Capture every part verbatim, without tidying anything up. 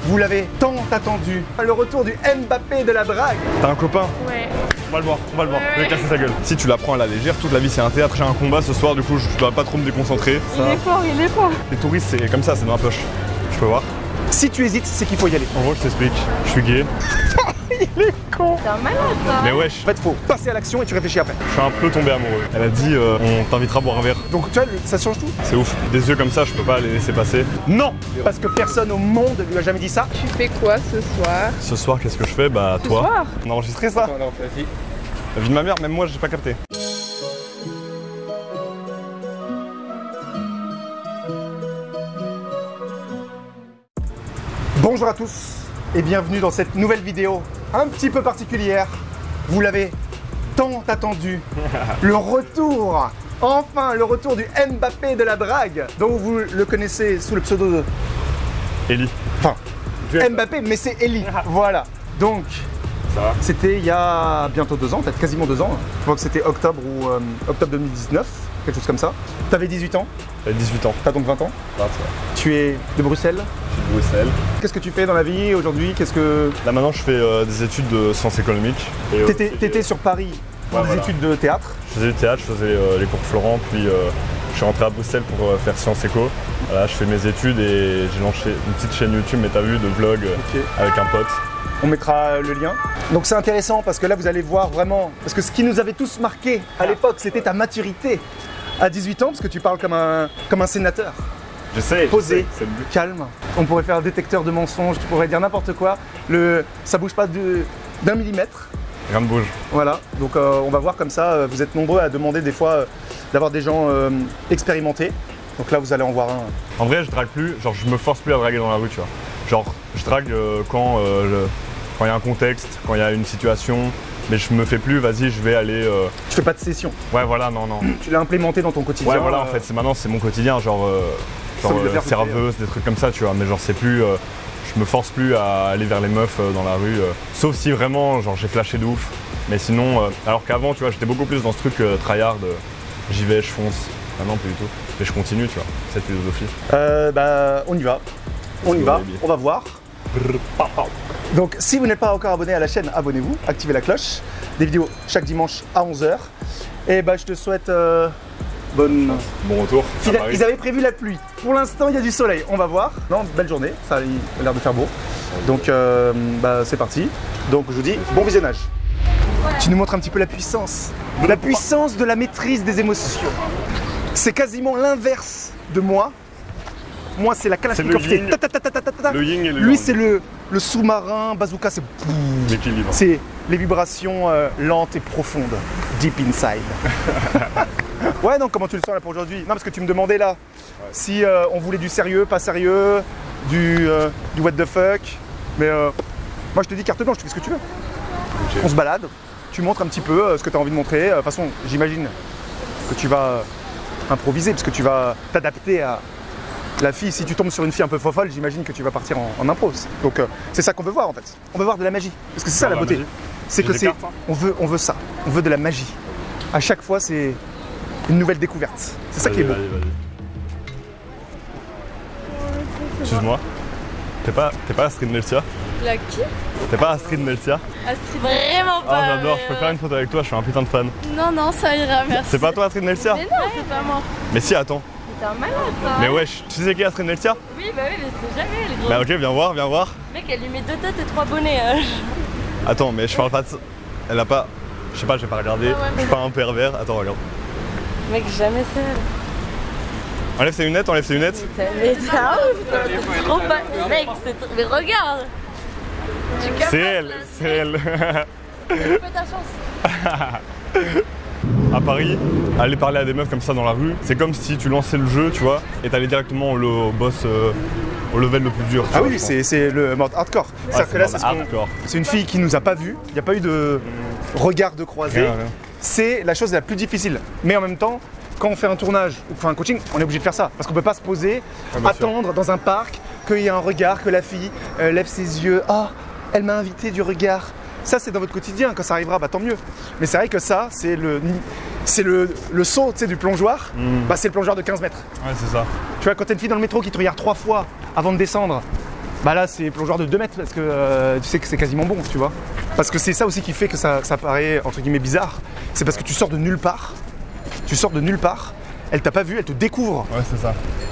Vous l'avez tant attendu. Le retour du Mbappé de la drague. T'as un copain? Ouais. On va le voir, on va le voir. Je vais casser sa gueule. Si tu la prends à la légère, toute la vie c'est un théâtre, j'ai un combat ce soir, du coup je dois pas trop me déconcentrer. Il est fort, il est fort. Les touristes c'est comme ça, c'est dans la poche. Je peux voir. Si tu hésites, c'est qu'il faut y aller. En gros, je t'explique. Je suis gay. Il est con. C'est un malade, ça. Mais wesh. En fait, faut passer à l'action et tu réfléchis après. Je suis un peu tombé amoureux. Elle a dit, euh, on t'invitera à boire un verre. Donc, tu vois, ça change tout. C'est ouf. Des yeux comme ça, je peux pas les laisser passer. Non. Parce que personne au monde lui a jamais dit ça. Tu fais quoi ce soir? Ce soir, qu'est-ce que je fais? Bah, Ce toi. soir On a enregistré ça? On a enregistré. La vie de ma mère, même moi, j'ai pas capté. Bonjour à tous et bienvenue dans cette nouvelle vidéo un petit peu particulière. Vous l'avez tant attendu, le retour, enfin le retour du Mbappé de la drague, dont vous le connaissez sous le pseudo de Eli. Enfin, Mbappé, mais c'est Eli. Voilà. Donc, c'était il y a bientôt deux ans, peut-être quasiment deux ans. Je crois que c'était octobre ou euh, octobre deux mille dix-neuf, quelque chose comme ça. T'avais dix-huit ans. J'avais dix-huit ans. T'as donc vingt ans. vingt, Tu es de Bruxelles. Je suis de Bruxelles. Qu'est-ce que tu fais dans la vie aujourd'hui? Qu'est-ce que... Là maintenant je fais euh, des études de sciences économiques. Et, euh, T'étais t'étais sur Paris pour Ouais, des voilà. études de théâtre. Je faisais du théâtre, je faisais euh, les cours Florent, puis euh, je suis rentré à Bruxelles pour euh, faire Sciences Éco. Voilà, je fais mes études et j'ai lancé une petite chaîne YouTube, mais t'as vu, de vlog euh, Ok. avec un pote. On mettra le lien. Donc c'est intéressant parce que là vous allez voir vraiment... Parce que ce qui nous avait tous marqué à l'époque, c'était ta maturité à dix-huit ans, parce que tu parles comme un, comme un sénateur. J'essaie. Posé, c'est le but. calme. On pourrait faire un détecteur de mensonges, tu pourrais dire n'importe quoi. Le, ça bouge pas de- d'un millimètre. Rien ne bouge. Voilà, donc euh, on va voir comme ça. euh, Vous êtes nombreux à demander des fois euh, d'avoir des gens euh, expérimentés. Donc là vous allez en voir un. En vrai je drague plus, genre je me force plus à draguer dans la rue, tu vois. Genre je drague euh, quand euh, je- quand il y a un contexte, quand il y a une situation, mais je me fais plus, vas-y je vais aller... euh, Tu fais pas de session. Ouais voilà, non, non. Tu l'as implémenté dans ton quotidien. Ouais voilà, en euh, fait, c'est maintenant c'est mon quotidien, genre, euh, genre Faut le euh, faire serveuse, des trucs comme ça, tu vois, mais genre c'est plus, euh, je me force plus à aller vers les meufs euh, dans la rue, euh, sauf si vraiment, genre j'ai flashé de ouf, mais sinon, euh, alors qu'avant, tu vois, j'étais beaucoup plus dans ce truc euh, tryhard, euh, j'y vais, je fonce, maintenant plus du tout, mais je continue, tu vois, cette philosophie. Euh, bah, on y va. On y go, va, baby. on va voir. Donc, si vous n'êtes pas encore abonné à la chaîne, abonnez-vous, activez la cloche. Des vidéos chaque dimanche à onze heures. Et bah, je te souhaite euh, bonne. Bon retour. à Ils, Paris. ils avaient prévu la pluie. Pour l'instant, il y a du soleil. On va voir. Non, belle journée. Ça a l'air de faire beau. Donc, euh, bah, c'est parti. Donc, je vous dis bon visionnage. Tu nous montres un petit peu la puissance. La puissance de la maîtrise des émotions. C'est quasiment l'inverse de moi. Moi, c'est la Kalachnikov. C'est le yin. Ta, ta, ta, ta, ta, ta, ta. Le yin et le Lui, yang. c'est le, le sous-marin. Bazooka, c'est L'équilibre. c'est les vibrations euh, lentes et profondes. Deep inside. Ouais, non, comment tu le sens là pour aujourd'hui? Non, parce que tu me demandais là si euh, on voulait du sérieux, pas sérieux, du, euh, du what the fuck. Mais euh, moi, je te dis carte blanche, tu fais ce que tu veux. Ok. On se balade, tu montres un petit peu euh, ce que tu as envie de montrer. Euh, De toute façon, j'imagine que tu vas euh, improviser, parce que tu vas t'adapter à la fille. Si tu tombes sur une fille un peu fofolle, j'imagine que tu vas partir en, en impro. Donc euh, c'est ça qu'on veut voir en fait. On veut voir de la magie. Parce que c'est ça Voir la la beauté. magie. C'est J'ai que des c'est. cartes, hein. On veut, on veut ça. On veut de la magie. À chaque fois, c'est une nouvelle découverte. C'est ça qui est beau. Vas-y, vas-y. Excuse-moi. T'es pas, t'es pas Astrid Meltia? La qui? T'es pas Astrid Meltia? Astrid. Vraiment pas. Ah j'adore, mais, je peux euh, faire une photo avec toi, je suis un putain de fan. Non, non, ça ira, merci. C'est pas toi Astrid Meltia? Mais non, c'est pas moi. Mais si, attends. Mais t'es un malade, toi. Mais wesh, tu sais qui est Astrid Meltia? Oui, bah oui, mais c'est jamais, les gros. Bah ok, viens voir, viens voir. Mec, elle lui met deux têtes et trois bonnets. euh. Attends, mais je parle pas de ça. Elle a pas. Je sais pas, j'ai pas regardé. Ah ouais, Je suis pas un pervers. Attends, regarde. Mec, jamais c'est elle. Enlève ses lunettes, enlève ses lunettes. Mais t'es un ouf, toi, c'est trop pas. Mec, c'est trop. Mais regarde. Tu capotes, C'est elle, là, c'est elle. Fais ta chance. À Paris, aller parler à des meufs comme ça dans la rue, c'est comme si tu lançais le jeu, tu vois, et t'allais directement au, au boss, euh, au level le plus dur. tu Ah vois, oui, je pense. c'est c'est le mode hardcore. Ouais, C'est-à-dire que là, c'est c'est ce qu'on- hardcore. c'est une fille qui nous a pas vus. Il n'y a pas eu de regard de croisé. Rien, rien. C'est la chose la plus difficile. Mais en même temps, quand on fait un tournage ou qu'on fait un coaching, on est obligé de faire ça. Parce qu'on peut pas se poser, Ah, bien sûr. attendre dans un parc, qu'il y ait un regard, que la fille euh, lève ses yeux. Ah, elle m'a invité du regard. Ça, c'est dans votre quotidien. Quand ça arrivera, bah tant mieux. Mais c'est vrai que ça, c'est le, c'est le, le saut, tu sais, du plongeoir. Mm. Bah, c'est le plongeoir de quinze mètres. Ouais, c'est ça. Tu vois, quand t'as une fille dans le métro qui te regarde trois fois avant de descendre, Bah là, c'est plongeur de deux mètres parce que euh, tu sais que c'est quasiment bon, tu vois. Parce que c'est ça aussi qui fait que ça, ça paraît entre guillemets bizarre. C'est parce que tu sors de nulle part. Tu sors de nulle part. Elle t'a pas vu, elle te découvre. Ouais, c'est ça.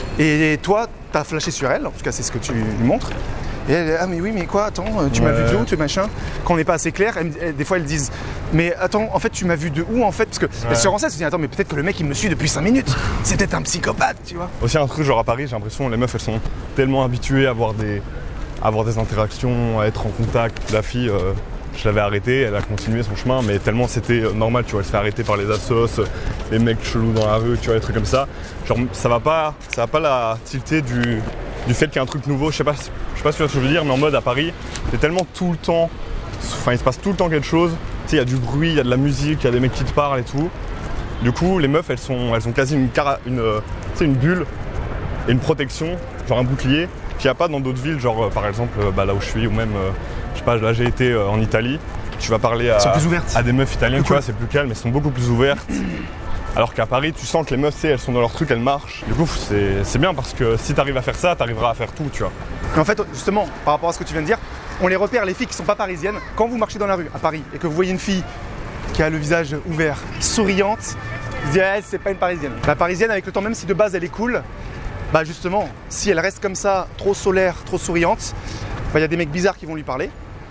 Et toi, t'as flashé sur elle, en tout cas c'est ce que tu lui montres. Et elle est, ah mais oui mais quoi, attends, tu Ouais. m'as vu de où, tu machin. Quand on n'est pas assez clair, elle, elle, des fois elles disent, mais attends, en fait tu m'as vu de où en fait. Parce que elle se renseigne, elle se dit, attends mais peut-être que le mec il me suit depuis cinq minutes. C'est peut-être un psychopathe, tu vois. Aussi un truc genre à Paris, j'ai l'impression les meufs elles sont tellement habituées à avoir des, à avoir des interactions, à être en contact. La fille, euh, je l'avais arrêtée, elle a continué son chemin, mais tellement c'était euh, normal, tu vois, elle se fait arrêter par les assos, euh, les mecs chelous dans la rue, tu vois, des trucs comme ça. Genre ça va pas, ça va pas la tilter du, du fait qu'il y a un truc nouveau, je sais pas, je sais pas si tu vois ce que je veux dire, mais en mode à Paris, c'est tellement tout le temps, enfin il se passe tout le temps quelque chose, tu sais, il y a du bruit, il y a de la musique, il y a des mecs qui te parlent et tout. Du coup, les meufs, elles sont, elles ont quasi une, cara, une, euh, tu sais, une bulle et une protection, genre un bouclier, qu'il n'y a pas dans d'autres villes, genre euh, par exemple euh, bah, là où je suis, ou même, euh, je sais pas, là j'ai été euh, en Italie, tu vas parler à, Elles sont plus ouvertes. à des meufs italiennes, Plus tu vois, cool. c'est plus calme, elles sont beaucoup plus ouvertes. Alors qu'à Paris, tu sens que les meufs, tu sais, elles sont dans leur truc, elles marchent. Du coup, c'est c'est bien parce que si tu arrives à faire ça, tu arriveras à faire tout, tu vois. Mais en fait, justement, par rapport à ce que tu viens de dire, on les repère, les filles qui sont pas parisiennes, quand vous marchez dans la rue à Paris et que vous voyez une fille qui a le visage ouvert, souriante, vous dites, eh, c'est pas une parisienne. La parisienne, avec le temps, même si de base elle est cool, bah justement, si elle reste comme ça, trop solaire, trop souriante, bah il y a des mecs bizarres qui vont lui parler.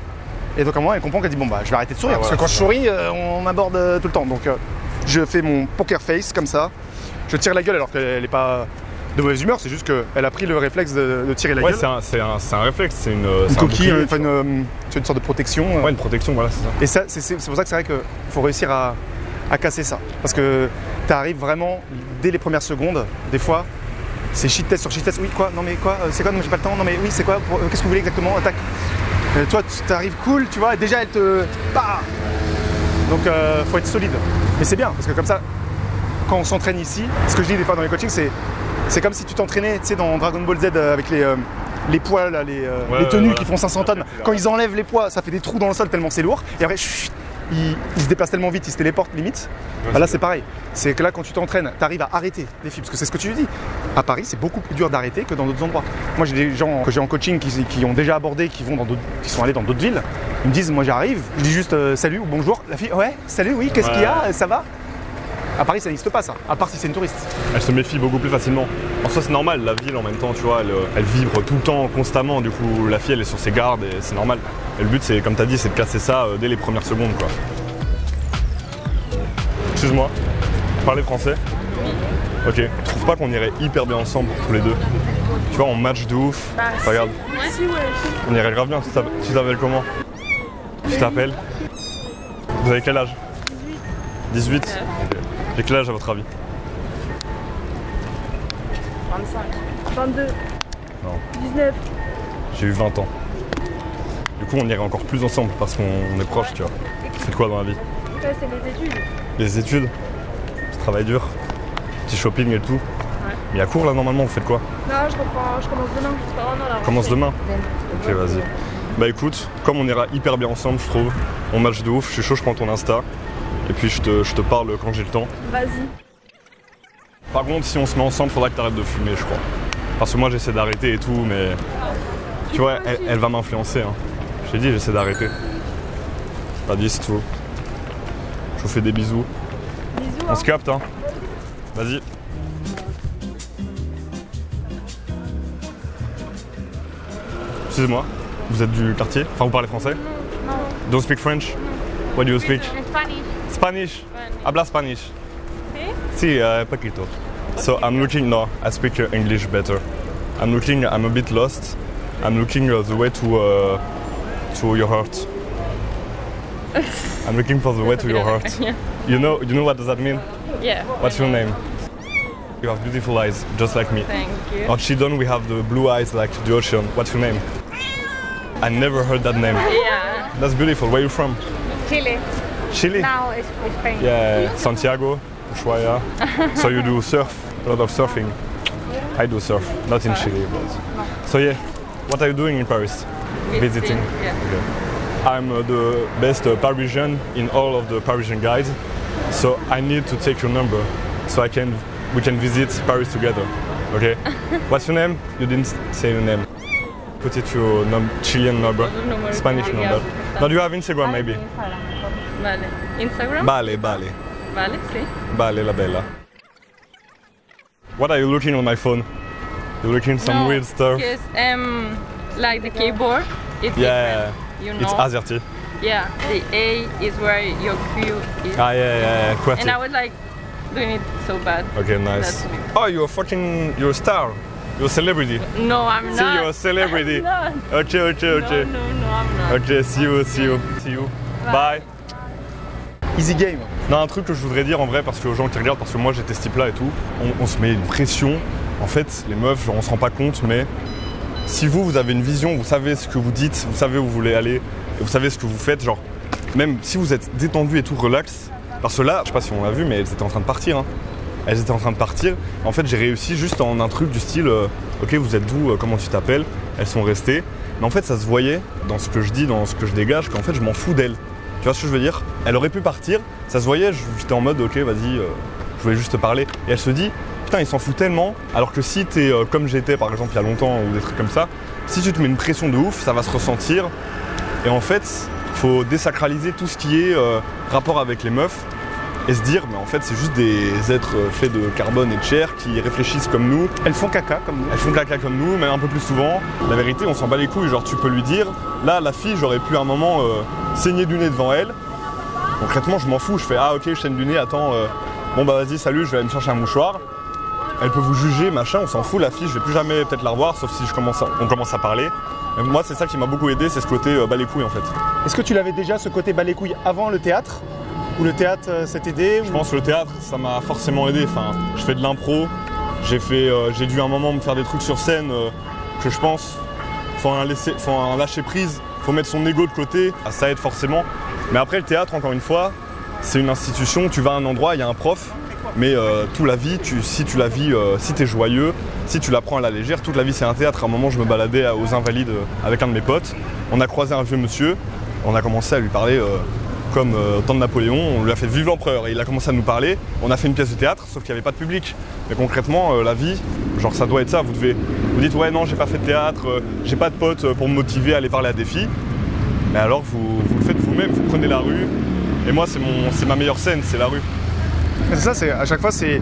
Et donc à un moment, elle comprend qu'elle dit, bon bah je vais arrêter de sourire, Ah, parce que voilà, quand je souris, euh, on m'aborde euh, tout le temps. Donc euh, je fais mon poker face comme ça, je tire la gueule alors qu'elle est pas de mauvaise humeur, c'est juste qu'elle a pris le réflexe de, de tirer la Ouais, gueule. c'est un, c'est un, c'est un réflexe, c'est une, Une c'est un coquille, bouclier, enfin tu une, vois. euh, c'est une sorte de protection. euh. Ouais, une protection, voilà, c'est ça. Et ça, c'est c'est- c'est pour ça que c'est vrai qu'il faut réussir à, à casser ça. Parce que tu arrives vraiment, dès les premières secondes, des fois, c'est shit test sur shit test. Oui, quoi? Non, mais quoi? Euh, C'est quoi? Non, mais j'ai pas le temps. Non, mais oui, c'est quoi? Pour- euh, Qu'est-ce que vous voulez exactement? Attaque. Euh, toi, tu arrives cool, tu vois, et déjà, elle te. Bah Donc, euh, faut être solide. Mais c'est bien, parce que comme ça, quand on s'entraîne ici, ce que je dis des fois dans les coachings, c'est c'est comme si tu t'entraînais, tu sais, dans Dragon Ball Z euh, avec les. euh, les poids, là, les, euh, Ouais, les ouais, tenues voilà. qui font cinq cents tonnes, quand ils enlèvent les poids, ça fait des trous dans le sol tellement c'est lourd, et après, chut, ils, ils se déplacent tellement vite, ils se téléportent limite. Bah là, c'est pareil. C'est que là, quand tu t'entraînes, tu arrives à arrêter des filles, parce que c'est ce que tu dis. À Paris, c'est beaucoup plus dur d'arrêter que dans d'autres endroits. Moi, j'ai des gens que j'ai en coaching qui, qui ont déjà abordé, qui, vont dans d'autres- qui sont allés dans d'autres villes. Ils me disent, moi, j'arrive, je dis juste euh, salut ou bonjour. La fille, ouais, salut, oui, qu'est-ce Ouais. qu'il y a? Ça va? À Paris, ça n'existe pas, ça. À part si c'est une touriste. Elle se méfie beaucoup plus facilement. En soi, c'est normal, la ville en même temps, tu vois, elle, euh, elle vibre tout le temps, constamment. Du coup, la fille, elle est sur ses gardes et c'est normal. Et le but, c'est, comme tu as dit, c'est de casser ça euh, dès les premières secondes, quoi. Excuse-moi, vous parlez français? Ok, tu trouves pas qu'on irait hyper bien ensemble tous les deux? Tu vois, on match de ouf. Bah, si. Regarde, Si, ouais. on irait grave bien. Tu t'appelles- tu t'appelles comment? Tu t'appelles? Vous avez quel âge? dix-huit. Ok. J'ai quel âge à votre avis? vingt-cinq. vingt-deux. Non. dix-neuf. J'ai eu vingt ans. Du coup, on irait encore plus ensemble parce qu'on on est proches, tu vois. Tu fais quoi dans la vie? Ouais, c'est les études. Les études? Tu travailles dur? Petit shopping et tout? Ouais. Il y a cours là normalement, vous faites quoi? Non, je reprends, je commence demain. C'est pas vraiment la Commence rentrée. demain? Ok, vas-y. Bah écoute, comme on ira hyper bien ensemble, je trouve, on match de ouf, je suis chaud, je prends ton Insta. Et puis je te, je te parle quand j'ai le temps. Vas-y. Par contre, si on se met ensemble, faudra que tu arrêtes de fumer, je crois. Parce que moi j'essaie d'arrêter et tout, mais tu vois, elle, elle va m'influencer. Hein. Je t'ai dit, j'essaie d'arrêter. Pas dit, c'est tout. Je vous fais des bisous. Bisous. On se capte, hein. Vas-y. Excusez-moi, vous êtes du quartier? Enfin, vous parlez français? Non. Don't speak French? What do you speak? In Spanish. Spanish? Habla Spanish? Si? Si, uh, poquito. So I'm looking, no, I speak uh, English better. I'm looking, I'm a bit lost. I'm looking uh, the way to uh, to your heart. I'm looking for the way to your heart. Yeah. You know, you know what does that mean? Yeah. What's your name? You have beautiful eyes, just like me. Thank you. On Chidon, we have the blue eyes like the ocean. What's your name? I never heard that name. Yeah. That's beautiful. Where are you from? Chile. Chile? Now it's Spain. Yeah, Santiago, Ushuaia. So you do surf, a lot of surfing. I do surf, not in Chile. But... So yeah, what are you doing in Paris? Visiting. Yeah. Okay. I'm uh, the best uh, Parisian in all of the Parisian guides. So I need to take your number so I can we can visit Paris together. Okay? What's your name? You didn't say your name. put it to num Chilean number, Number. Spanish Yeah. number. Now do you have Instagram maybe? Vale. Instagram? Vale, vale, Vale, sí. vale la bella. What are you looking on my phone? You're looking some no, weird stuff. Because um, like the keyboard, it's Yeah, different. You know. it's AZERTY. Yeah, the A is where your Q is. Ah yeah, yeah, yeah, QWERTY. And I was like doing it so bad. Okay, nice. That's me. Oh, you're a fucking, you're a star. You're a celebrity. No, I'm See, not. you're a celebrity. I'm not. Okay, okay, okay. No, no, no, I'm not. Okay, see you, see you, see you. Bye. Easy game. Non, un truc que je voudrais dire en vrai, parce que aux gens qui regardent, parce que moi j'étais ce type-là et tout, on, on se met une pression. En fait, les meufs, genre, on se rend pas compte, mais si vous, vous avez une vision, vous savez ce que vous dites, vous savez où vous voulez aller, et vous savez ce que vous faites, genre, même si vous êtes détendu et tout, relax, parce que là, je sais pas si on l'a vu, mais elles étaient en train de partir. Hein. Elles étaient en train de partir. En fait, j'ai réussi juste en un truc du style, euh, ok, vous êtes d'où, euh, comment tu t'appelles? Elles sont restées. Mais en fait, ça se voyait dans ce que je dis, dans ce que je dégage, qu'en fait, je m'en fous d'elles. Tu vois ce que je veux dire? Elle aurait pu partir, ça se voyait, j'étais en mode, ok, vas-y, euh, je voulais juste te parler. Et elle se dit, putain, il s'en fout tellement, alors que si t'es euh, comme j'étais, par exemple, il y a longtemps, ou des trucs comme ça, si tu te mets une pression de ouf, ça va se ressentir. Et en fait, faut désacraliser tout ce qui est euh, rapport avec les meufs et se dire, mais en fait, c'est juste des êtres faits de carbone et de chair qui réfléchissent comme nous. Elles font caca comme nous. Elles font caca comme nous, même un peu plus souvent. La vérité, on s'en bat les couilles. Genre, tu peux lui dire, là, la fille, j'aurais pu à un moment euh, saigner du nez devant elle. Concrètement, je m'en fous. Je fais, ah ok, je saigne du nez, attends, euh, bon bah vas-y, salut, je vais aller me chercher un mouchoir. Elle peut vous juger, machin, on s'en fout. La fille, je vais plus jamais peut-être la revoir, sauf si je commence à, on commence à parler. Mais moi, c'est ça qui m'a beaucoup aidé, c'est ce côté euh, bas les couilles en fait. Est-ce que tu l'avais déjà ce côté bas les couilles avant le théâtre? Ou le théâtre euh, s'est aidé ou... Je pense que le théâtre, ça m'a forcément aidé. Enfin, je fais de l'impro, j'ai fait, euh, j'ai dû à un moment me faire des trucs sur scène euh, que je pense, faut un, laisser, faut un lâcher prise, faut mettre son ego de côté, ah, ça aide forcément. Mais après le théâtre, encore une fois, c'est une institution, tu vas à un endroit, il y a un prof, mais euh, toute la vie, tu, si tu la vis, euh, si t'es joyeux, si tu la prends à la légère, toute la vie c'est un théâtre. À un moment, je me baladais aux Invalides avec un de mes potes, on a croisé un vieux monsieur, on a commencé à lui parler euh, comme euh, au temps de Napoléon, on lui a fait vive l'empereur et il a commencé à nous parler, on a fait une pièce de théâtre, sauf qu'il n'y avait pas de public. Mais concrètement, euh, la vie, genre ça doit être ça, vous devez, vous dites ouais non j'ai pas fait de théâtre, euh, j'ai pas de potes pour me motiver à aller parler à des filles, mais alors vous, vous le faites vous-même, vous prenez la rue, et moi c'est mon, c'est ma meilleure scène, c'est la rue. C'est ça, c'est à chaque fois c'est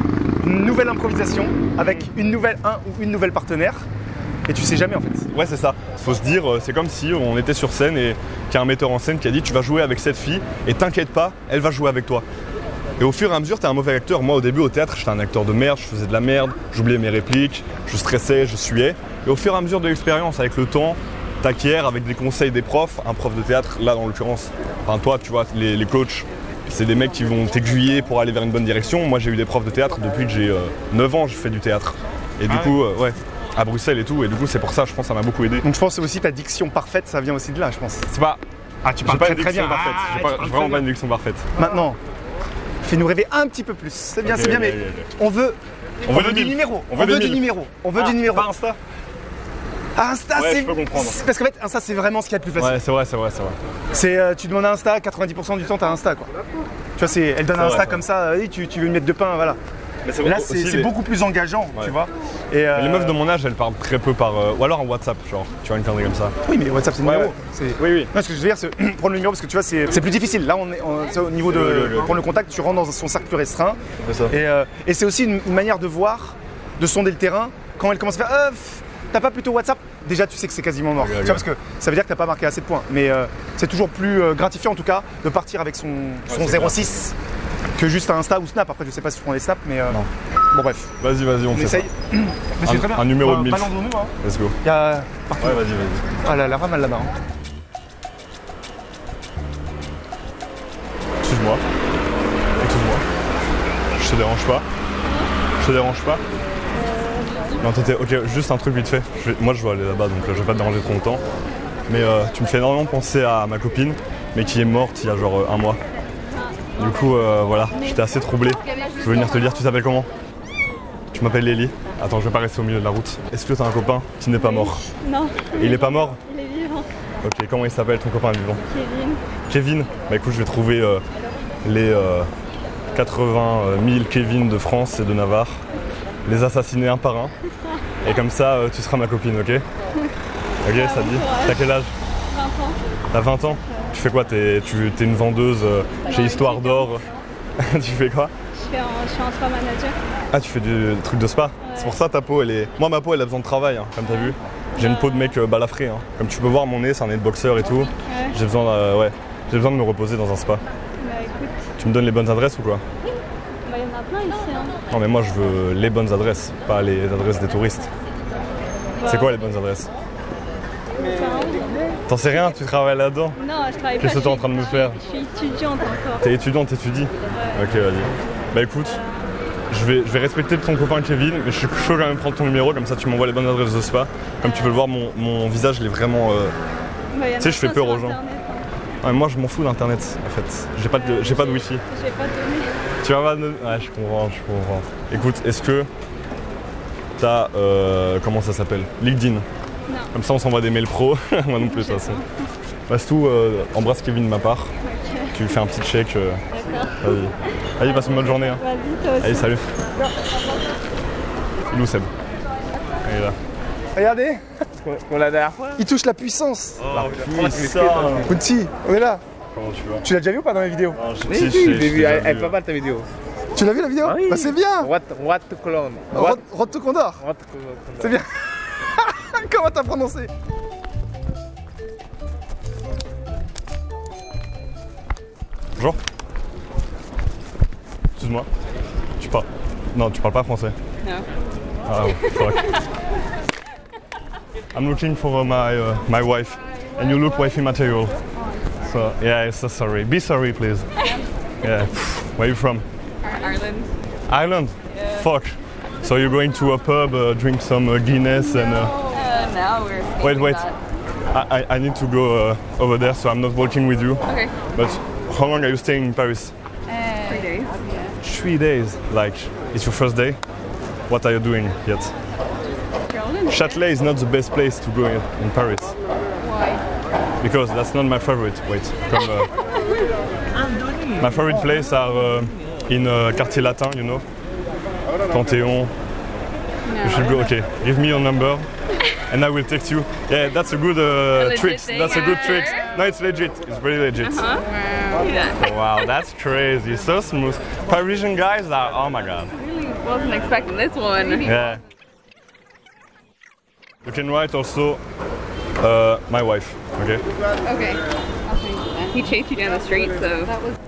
une nouvelle improvisation avec une nouvelle un ou une nouvelle partenaire et tu sais jamais en fait. Ouais c'est ça, faut se dire, c'est comme si on était sur scène et qu'il y a un metteur en scène qui a dit tu vas jouer avec cette fille et t'inquiète pas, elle va jouer avec toi. Et au fur et à mesure t'es un mauvais acteur. Moi au début au théâtre j'étais un acteur de merde, je faisais de la merde, j'oubliais mes répliques, je stressais, je suais. Et au fur et à mesure de l'expérience, avec le temps, t'acquiers avec des conseils des profs, un prof de théâtre, là dans l'occurrence, enfin toi tu vois, les, les coachs, c'est des mecs qui vont t'aiguiller pour aller vers une bonne direction. Moi j'ai eu des profs de théâtre depuis que j'ai euh, neuf ans, je fais du théâtre. Et du ah coup, euh, ouais, à Bruxelles et tout, et du coup c'est pour ça, je pense que ça m'a beaucoup aidé. Donc je pense aussi ta diction parfaite, ça vient aussi de là, je pense. C'est pas... Ah tu J'ai parles pas très une très diction bien. parfaite, Ah, j'ai tu pas- parles j'ai vraiment très pas une bien. diction parfaite. Maintenant, fais-nous rêver un petit peu plus. C'est bien, Ok, c'est bien, ok, mais ok, ok. on veut, On on veut veut des du mille. numéro. On On veut des veut du mille. numéro. On veut du numéro. Pas Insta? Ah, Insta, Ouais, c'est. je peux comprendre. c'est- Parce qu'en fait, Insta, c'est vraiment ce qu'il y a de plus facile. Ouais c'est vrai, c'est vrai, c'est vrai. C'est, euh, tu demandes à Insta, quatre-vingt-dix pour cent du temps, t'as Insta quoi. Tu vois, c'est, elle donne C'est un vrai, Insta ça. comme ça, oui, tu, tu veux une miette de pain, voilà. Mais c'est Là, aussi c'est, c'est les- beaucoup plus engageant, Ouais. tu vois. Et, euh, Les meufs de mon âge, elles parlent très peu par... euh, ou alors en WhatsApp, genre, tu vois, une connerie comme ça. Oui, mais WhatsApp, c'est le Ouais, numéro. ouais. C'est... Oui, oui. Non, ce que je veux dire, c'est prendre le numéro parce que tu vois, c'est, c'est plus difficile. Là, on est, on- c'est au niveau de Le- le- le- prendre le contact, tu rentres dans son cercle plus restreint. C'est ça. Et, euh, et c'est aussi une, une manière de voir, de sonder le terrain. Quand elle commence à faire, euh, pff, t'as pas plutôt WhatsApp? Déjà, tu sais que c'est quasiment mort. Ok, Tu ok. vois, parce que ça veut dire que t'as pas marqué assez de points. Mais euh, c'est toujours plus euh, gratifiant en tout cas de partir avec son, son c'est zéro clair. six que juste un Insta ou Snap. Après, je sais pas si je prends les Snaps, mais euh, Non. bon, bref. Vas-y, vas-y, on, On fait essaye. ça. Mais c'est Un- très bien. un numéro de Bah, mille. Ballons-nous, hein. Let's go. Il y a partout. Ouais, vas-y, vas-y. Ah, la, la rame, elle là-bas. hein. Excuse-moi. Excuse-moi. Je te dérange pas. Je te dérange pas. Non, t'étais. Ok, juste un truc vite fait. Je vais- Moi, je vais aller là-bas, donc euh, je vais pas te déranger trop longtemps. Mais euh, tu me fais énormément penser à ma copine, mais qui est morte il y a genre euh, un mois. Du coup, euh, voilà, j'étais assez troublé. Je veux venir te dire, tu t'appelles comment? Tu m'appelles Lélie. Attends, je vais pas rester au milieu de la route. Est-ce que t'as un copain qui n'est pas mort? Non, Et il est pas mort? il est vivant. Ok, comment il s'appelle ton copain vivant? Kevin. Kevin. Bah écoute, je vais trouver euh, les euh, quatre-vingt mille Kevin de France et de Navarre, les assassiner un par un. Et comme ça, euh, tu seras ma copine, ok? Ok, ça te dit. T'as quel âge? vingt ans. T'as vingt ans? Ouais. Tu fais quoi? T'es es une vendeuse euh, chez Histoire d'Or. Tu fais quoi? Je, fais en, je suis en spa manager. Ah, tu fais du truc de spa? Ouais. C'est pour ça ta peau, elle est... Moi, ma peau, elle a besoin de travail, hein, comme t'as vu. J'ai une peau de mec euh, balafré. Hein. Comme tu peux voir, mon nez, c'est un nez de boxeur et tout. Ouais. J'ai besoin, euh, ouais, j'ai besoin de me reposer dans un spa. Bah écoute. Tu me donnes les bonnes adresses ou quoi? Bah il y en a plein ici. Hein. Non, mais moi, je veux les bonnes adresses, pas les adresses des touristes. Bah. C'est quoi les bonnes adresses? T'en sais rien, tu travailles là-dedans? Non, je travaille pas. Qu'est-ce que t'es en train de me faire? Je suis étudiante encore. T'es étudiante, t'étudies? Ouais. Ok, vas-y. Bah écoute, je vais, je vais respecter ton copain Kevin, mais je suis chaud quand même prendre ton numéro, comme ça tu m'envoies les bonnes adresses de spa. Comme tu peux le voir, mon, mon visage, il est vraiment... Euh... Bah, tu sais, je fais peur aux gens. Internet, hein. Ouais, moi, je m'en fous d'internet, en fait. J'ai pas de, j'ai pas de wifi. Je vais pas te donner. Tu vas pas donner? Ouais, je comprends, je comprends. Écoute, est-ce que t'as... Euh, comment ça s'appelle? LinkedIn? Non. Comme ça on s'envoie des mails pro, moi non plus de toute façon. Bah c'est tout, euh, embrasse Kevin de ma part. Okay. Tu lui fais un petit check. Euh... Vas-y. Vas-y, passe une bonne journée. Hein. Vas-y, toi aussi. Allez, salut. Il est où Seb? Il est là. Regardez, Pour la dernière fois. il touche la puissance. Oh, la puissance. Kunti, on est là. Comment tu vas? Tu l'as déjà vu ou pas dans les vidéos? Non, je Oui, sais, oui, je sais, j'ai je vu, t'ai elle déjà elle est vu. pas mal ta vidéo. Tu l'as vu la vidéo? Ah oui. Bah c'est bien. What, what to clone. Rod Rod to Condor. What to clone. C'est bien. Comment t'as prononcé? Bonjour. Excuse-moi. Tu parles... Non, tu parles pas français? Non. Ah, oh, fuck. I'm looking for my uh, my wife, and you look wifey material. So yeah, so sorry. Be sorry, please. Yeah. Where are you from? Ireland. Ireland. Yeah. Fuck. So you're going to a pub, uh, drink some uh, Guinness, and. Uh, Uh, now we're wait, wait. that. I, I I need to go uh, over there, so I'm not walking with you. Okay. But how long are you staying in Paris? Uh, Three days. Yeah. Three days. Like, it's your first day. What are you doing yet? Châtelet is not the best place to go in, in Paris. Why? Because that's not my favorite. Wait, come. Uh, my favorite place are uh, in uh, Quartier Latin, you know, Panthéon. No. You should go. Okay, give me your number, and I will text you. Yeah, that's a good uh, legit trick. thing, That's a good yeah. trick. No, it's legit. It's very legit. Huh? Wow. Yeah. Wow, that's crazy. So smooth. Parisian guys are. Oh my god. Really wasn't expecting this one. Yeah. You can write also uh, my wife. Okay. Okay. He chased you down the street, so that was.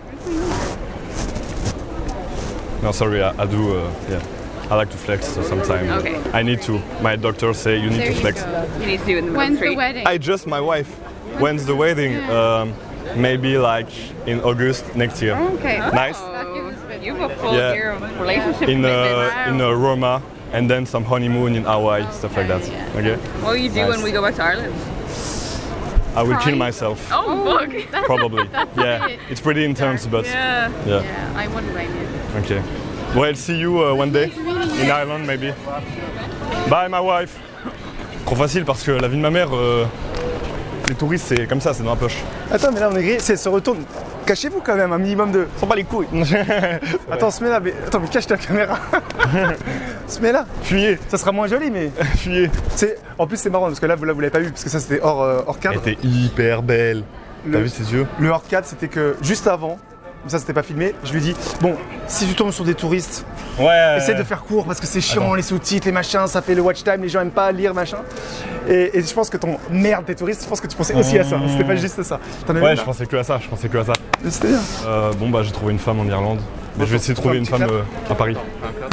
No, sorry, I, I do. Uh, yeah, I like to flex so sometimes. Okay. I need to. My doctor say you need There to you flex. go. You need to do it in the When's street. the wedding? I just my wife. When's the wedding? Um, maybe like in August next year. Okay. Nice. Oh, you have a full Yeah. year of relationship In commitment. uh, in uh, Roma, and then some honeymoon in Hawaii, stuff like that. Okay. What will you do Nice. when we go back to Ireland? I will kill myself. Oh, fuck. Probably. Yeah. it. It's pretty intense, but Yeah. yeah. Yeah, I wouldn't blame you. Okay. Well, I'll see you uh, one day in Ireland, maybe. Bye, my wife. Trop facile parce que la vie de ma mère, euh, les touristes, c'est comme ça, c'est dans la poche. Attends, mais là on est grillé, c'est se retourne. Cachez-vous quand même un minimum de. S'en bat les couilles. Attends, se mets là, mais attends, mais cache ta caméra. Se mets là. Fuyez, Ça sera moins joli, mais fuyez. c'est. En plus, c'est marrant parce que là, vous, là, vous l'avez pas vu parce que ça c'était hors, euh, hors Elle cadre. était hyper belle. T'as Le- vu ses yeux? Le hors cadre, c'était que juste avant, ça c'était pas filmé, je lui dis bon, si tu tombes sur des touristes, Ouais. essaye de faire court parce que c'est chiant, Attends. les sous-titres, les machins, ça fait le watch time, les gens aiment pas lire, machin. Et, et je pense que ton merde des touristes, je pense que tu pensais aussi à ça, c'était pas juste ça. T'en as Ouais, vu, je là pensais que à ça, je pensais que à ça. C'était bien. Euh, bon, bah, j'ai trouvé une femme en Irlande. Mais je vais essayer de trouver un une petit femme clap. euh, à Paris.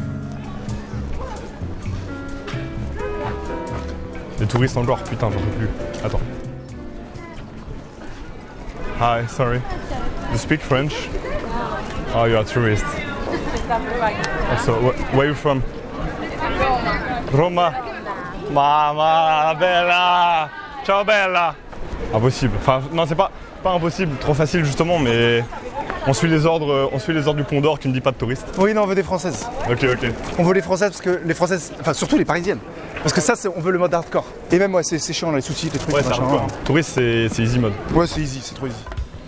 Les touristes encore, putain, j'en peux plus. Attends. Hi, sorry. You speak French? Oh, you're a tourist. Also, wh- where are you from? Roma. Mamma bella. Ciao bella. Impossible. Enfin, non, c'est pas, pas impossible, trop facile justement, mais on suit les ordres, on suit les ordres du Condor qui ne dit pas de touristes. Oui, non, on veut des françaises. Ok, ok. On veut les françaises parce que les françaises, enfin surtout les parisiennes. Parce que ça, c'est- on veut le mode hardcore. Et même, ouais, c'est c'est chiant, là, les sous-titres, les trucs, Ouais, les c'est machins. hardcore. Touriste, c'est c'est easy mode. Ouais, c'est easy, c'est trop easy.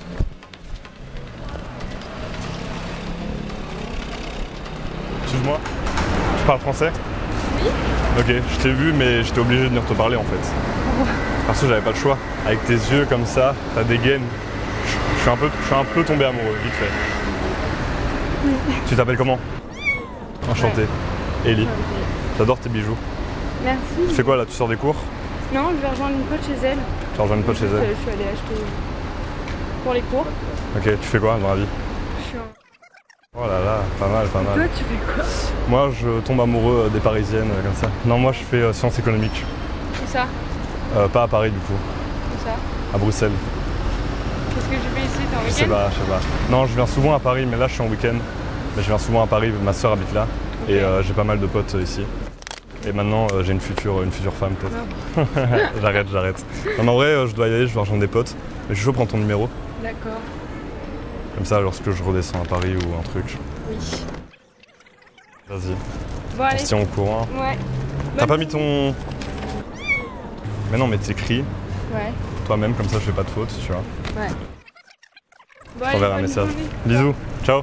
Excuse-moi, tu parles français? Oui. Ok, je t'ai vu, mais j'étais obligé de venir te parler en fait. Parce que j'avais pas le choix. Avec tes yeux comme ça, ta dégaine. Je suis un peu, je suis un peu tombé amoureux, vite fait. Oui. Tu t'appelles comment? Enchanté. Ouais. Ellie. Ok. J'adore tes bijoux. Merci. Tu fais quoi là? Tu sors des cours? Non, je vais rejoindre une pote chez elle. Tu rejoins une pote chez Juste, elle? euh, Je suis allée acheter pour les cours. Ok, tu fais quoi dans la vie? Je suis en... Oh là là, pas mal, pas mal. Toi, tu fais quoi? Moi, je tombe amoureux des Parisiennes euh, comme ça. Non, moi, je fais euh, sciences économiques. Où ça? Euh, pas à Paris du coup, Où ça? à Bruxelles. Qu'est-ce que je fais ici? T'es en Je sais week-end? pas, je sais pas. Non, je viens souvent à Paris, mais là, je suis en week-end. Mais je viens souvent à Paris, ma soeur habite là. Et euh, j'ai pas mal de potes euh, ici. Et maintenant, euh, j'ai une future, une future femme peut-être. J'arrête, j'arrête. Non, mais en vrai, euh, je dois y aller, je dois rejoindre des potes. Mais je suis chaud, prends ton numéro. D'accord. Comme ça, lorsque je redescends à Paris ou un truc. Oui. Vas-y, Bon, on allez. se tient au courant. Ouais. T'as pas mis ton... Mais non, mais t'écris Ouais. toi-même, comme ça je fais pas de faute, tu vois. Ouais. Bon, Je t'enverrai un bonne message. journée. Bisous, ciao.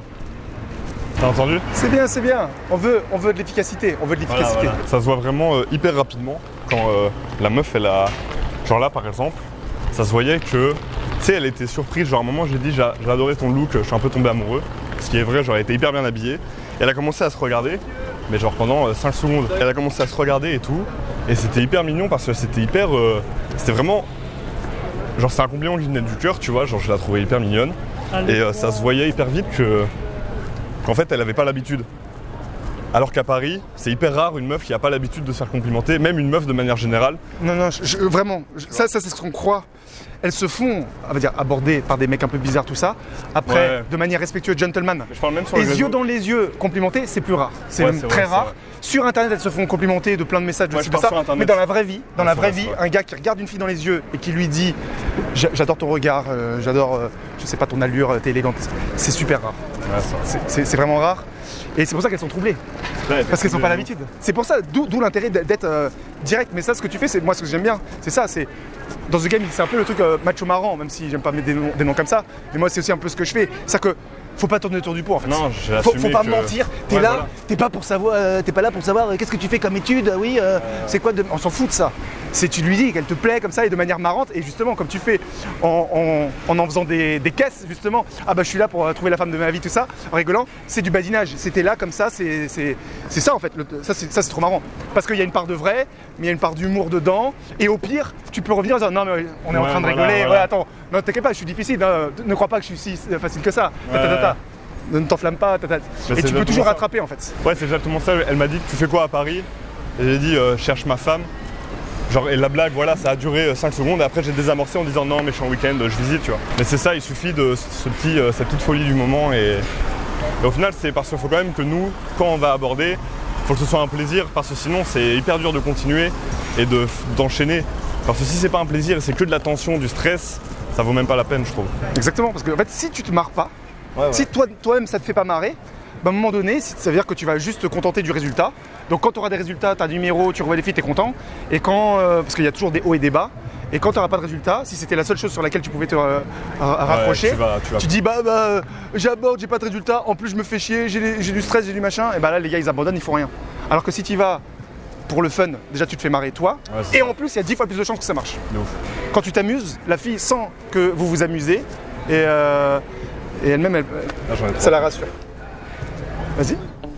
T'as entendu? C'est bien, c'est bien. On veut, on veut de l'efficacité. On veut de Voilà, l'efficacité. voilà. Ça se voit vraiment euh, hyper rapidement quand euh, la meuf elle a... Genre là par exemple, ça se voyait que... Tu sais, elle était surprise, genre à un moment j'ai dit j'ai j'ai adoré ton look, je suis un peu tombé amoureux. Ce qui est vrai, genre elle était hyper bien habillée. Et elle a commencé à se regarder, mais genre pendant euh, cinq secondes. Elle a commencé à se regarder et tout. Et c'était hyper mignon parce que c'était hyper... euh, C'était vraiment... Genre c'est un compliment qui venait du cœur, tu vois, genre je la trouvais hyper mignonne. Et euh, ça se voyait hyper vite que... qu'en fait elle avait pas l'habitude. Alors qu'à Paris, c'est hyper rare une meuf qui a pas l'habitude de se faire complimenter, même une meuf de manière générale. Non, non, je- je- vraiment, je- ça, ça c'est ce qu'on croit. Elles se font, on va dire, aborder par des mecs un peu bizarres, tout ça. Après, Ouais. de manière respectueuse, gentleman. Je parle même sur les Les réseaux. yeux dans les yeux, complimenter, c'est plus rare. C'est Ouais, même c'est très vrai, c'est rare. vrai. Sur Internet, elles se font complimenter de plein de messages de Ouais, ci, je de parle ça. sur Internet. Mais dans la vraie vie, dans Ouais, la c'est vraie vrai, vie, c'est vrai. un gars qui regarde une fille dans les yeux et qui lui dit J'a- j'adore ton regard, euh, j'adore, euh, je sais pas, ton allure, euh, t'es élégante, c'est super rare. Ouais, ça. C'est- C'est c'est vraiment rare. Et c'est pour ça qu'elles sont troublées. Ouais, Parce qu'elles n'ont pas c'est- l'habitude. C'est pour ça, d'où d'où l'intérêt d'être d'être, euh, direct. Mais ça, ce que tu fais, c'est moi ce que j'aime bien. C'est ça, c'est dans The Game, c'est un peu le truc euh, macho marrant, même si j'aime pas mettre des noms, des noms comme ça. Mais moi, c'est aussi un peu ce que je fais. C'est que faut pas tourner autour du pot en fait. Non, j'ai faut, assumé faut pas que- mentir. T'es Ouais, là, voilà. t'es pas pour savoir, euh, t'es pas là pour savoir euh, qu'est-ce que tu fais comme étude. euh, Oui, euh, c'est quoi de... On s'en fout de ça. C'est tu lui dis qu'elle te plaît comme ça et de manière marrante. Et justement, comme tu fais en en, en, en faisant des, des caisses, justement. Ah bah je suis là pour euh, trouver la femme de ma vie, tout ça, en rigolant. C'est du badinage. C'était là comme ça. C'est c'est c'est ça en fait. Le- ça c'est ça c'est trop marrant. Parce qu'il y a une part de vrai, mais il y a une part d'humour dedans. Et au pire, tu peux revenir en disant non mais on est en Ouais, train de voilà, rigoler. voilà. Ouais, attends, non t'inquiète pas, je suis difficile. non, ne crois pas que je suis si facile que ça. Ouais, Ta, ta, ta, ta. ouais. Ne t'enflamme pas, ta, ta. Mais Et c'est tu peux exactement toujours ça. rattraper en fait. Ouais, c'est exactement ça. Elle m'a dit tu fais quoi à Paris? Et j'ai dit euh, cherche ma femme. Genre, et la blague, voilà, ça a duré cinq secondes. Et après, j'ai désamorcé en disant non, mais je suis en week-end, je visite, tu vois. Mais c'est ça, il suffit de ce petit, euh, cette petite folie du moment. Et, et au final, c'est parce qu'il faut quand même que nous, quand on va aborder, il faut que ce soit un plaisir. Parce que sinon, c'est hyper dur de continuer et de- d'enchaîner. Parce que si c'est pas un plaisir et c'est que de la tension, du stress, ça vaut même pas la peine, je trouve. Exactement, parce que en fait, si tu te marres pas, Ouais, ouais. si toi- toi-même ça te fait pas marrer, bah, à un moment donné, ça veut dire que tu vas juste te contenter du résultat. Donc quand tu auras des résultats, tu as du numéro, tu revois les filles, tu es content. Et quand, euh, parce qu'il y a toujours des hauts et des bas. Et quand tu n'auras pas de résultat, si c'était la seule chose sur laquelle tu pouvais te euh, ra- rapprocher, tu vas- tu vas- dis bah, bah euh, j'aborde, j'ai pas de résultat, en plus je me fais chier, j'ai les- j'ai du stress, j'ai du machin, et bah là les gars ils abandonnent, ils font rien. Alors que si tu y vas pour le fun, déjà tu te fais marrer toi, Ouais, c'est et ça. en plus il y a dix fois plus de chances que ça marche. De ouf. Quand tu t'amuses, la fille sent que vous vous amusez, et, euh, et elle-même, elle, Là, j'en ai trop. ça la rassure. Vas-y.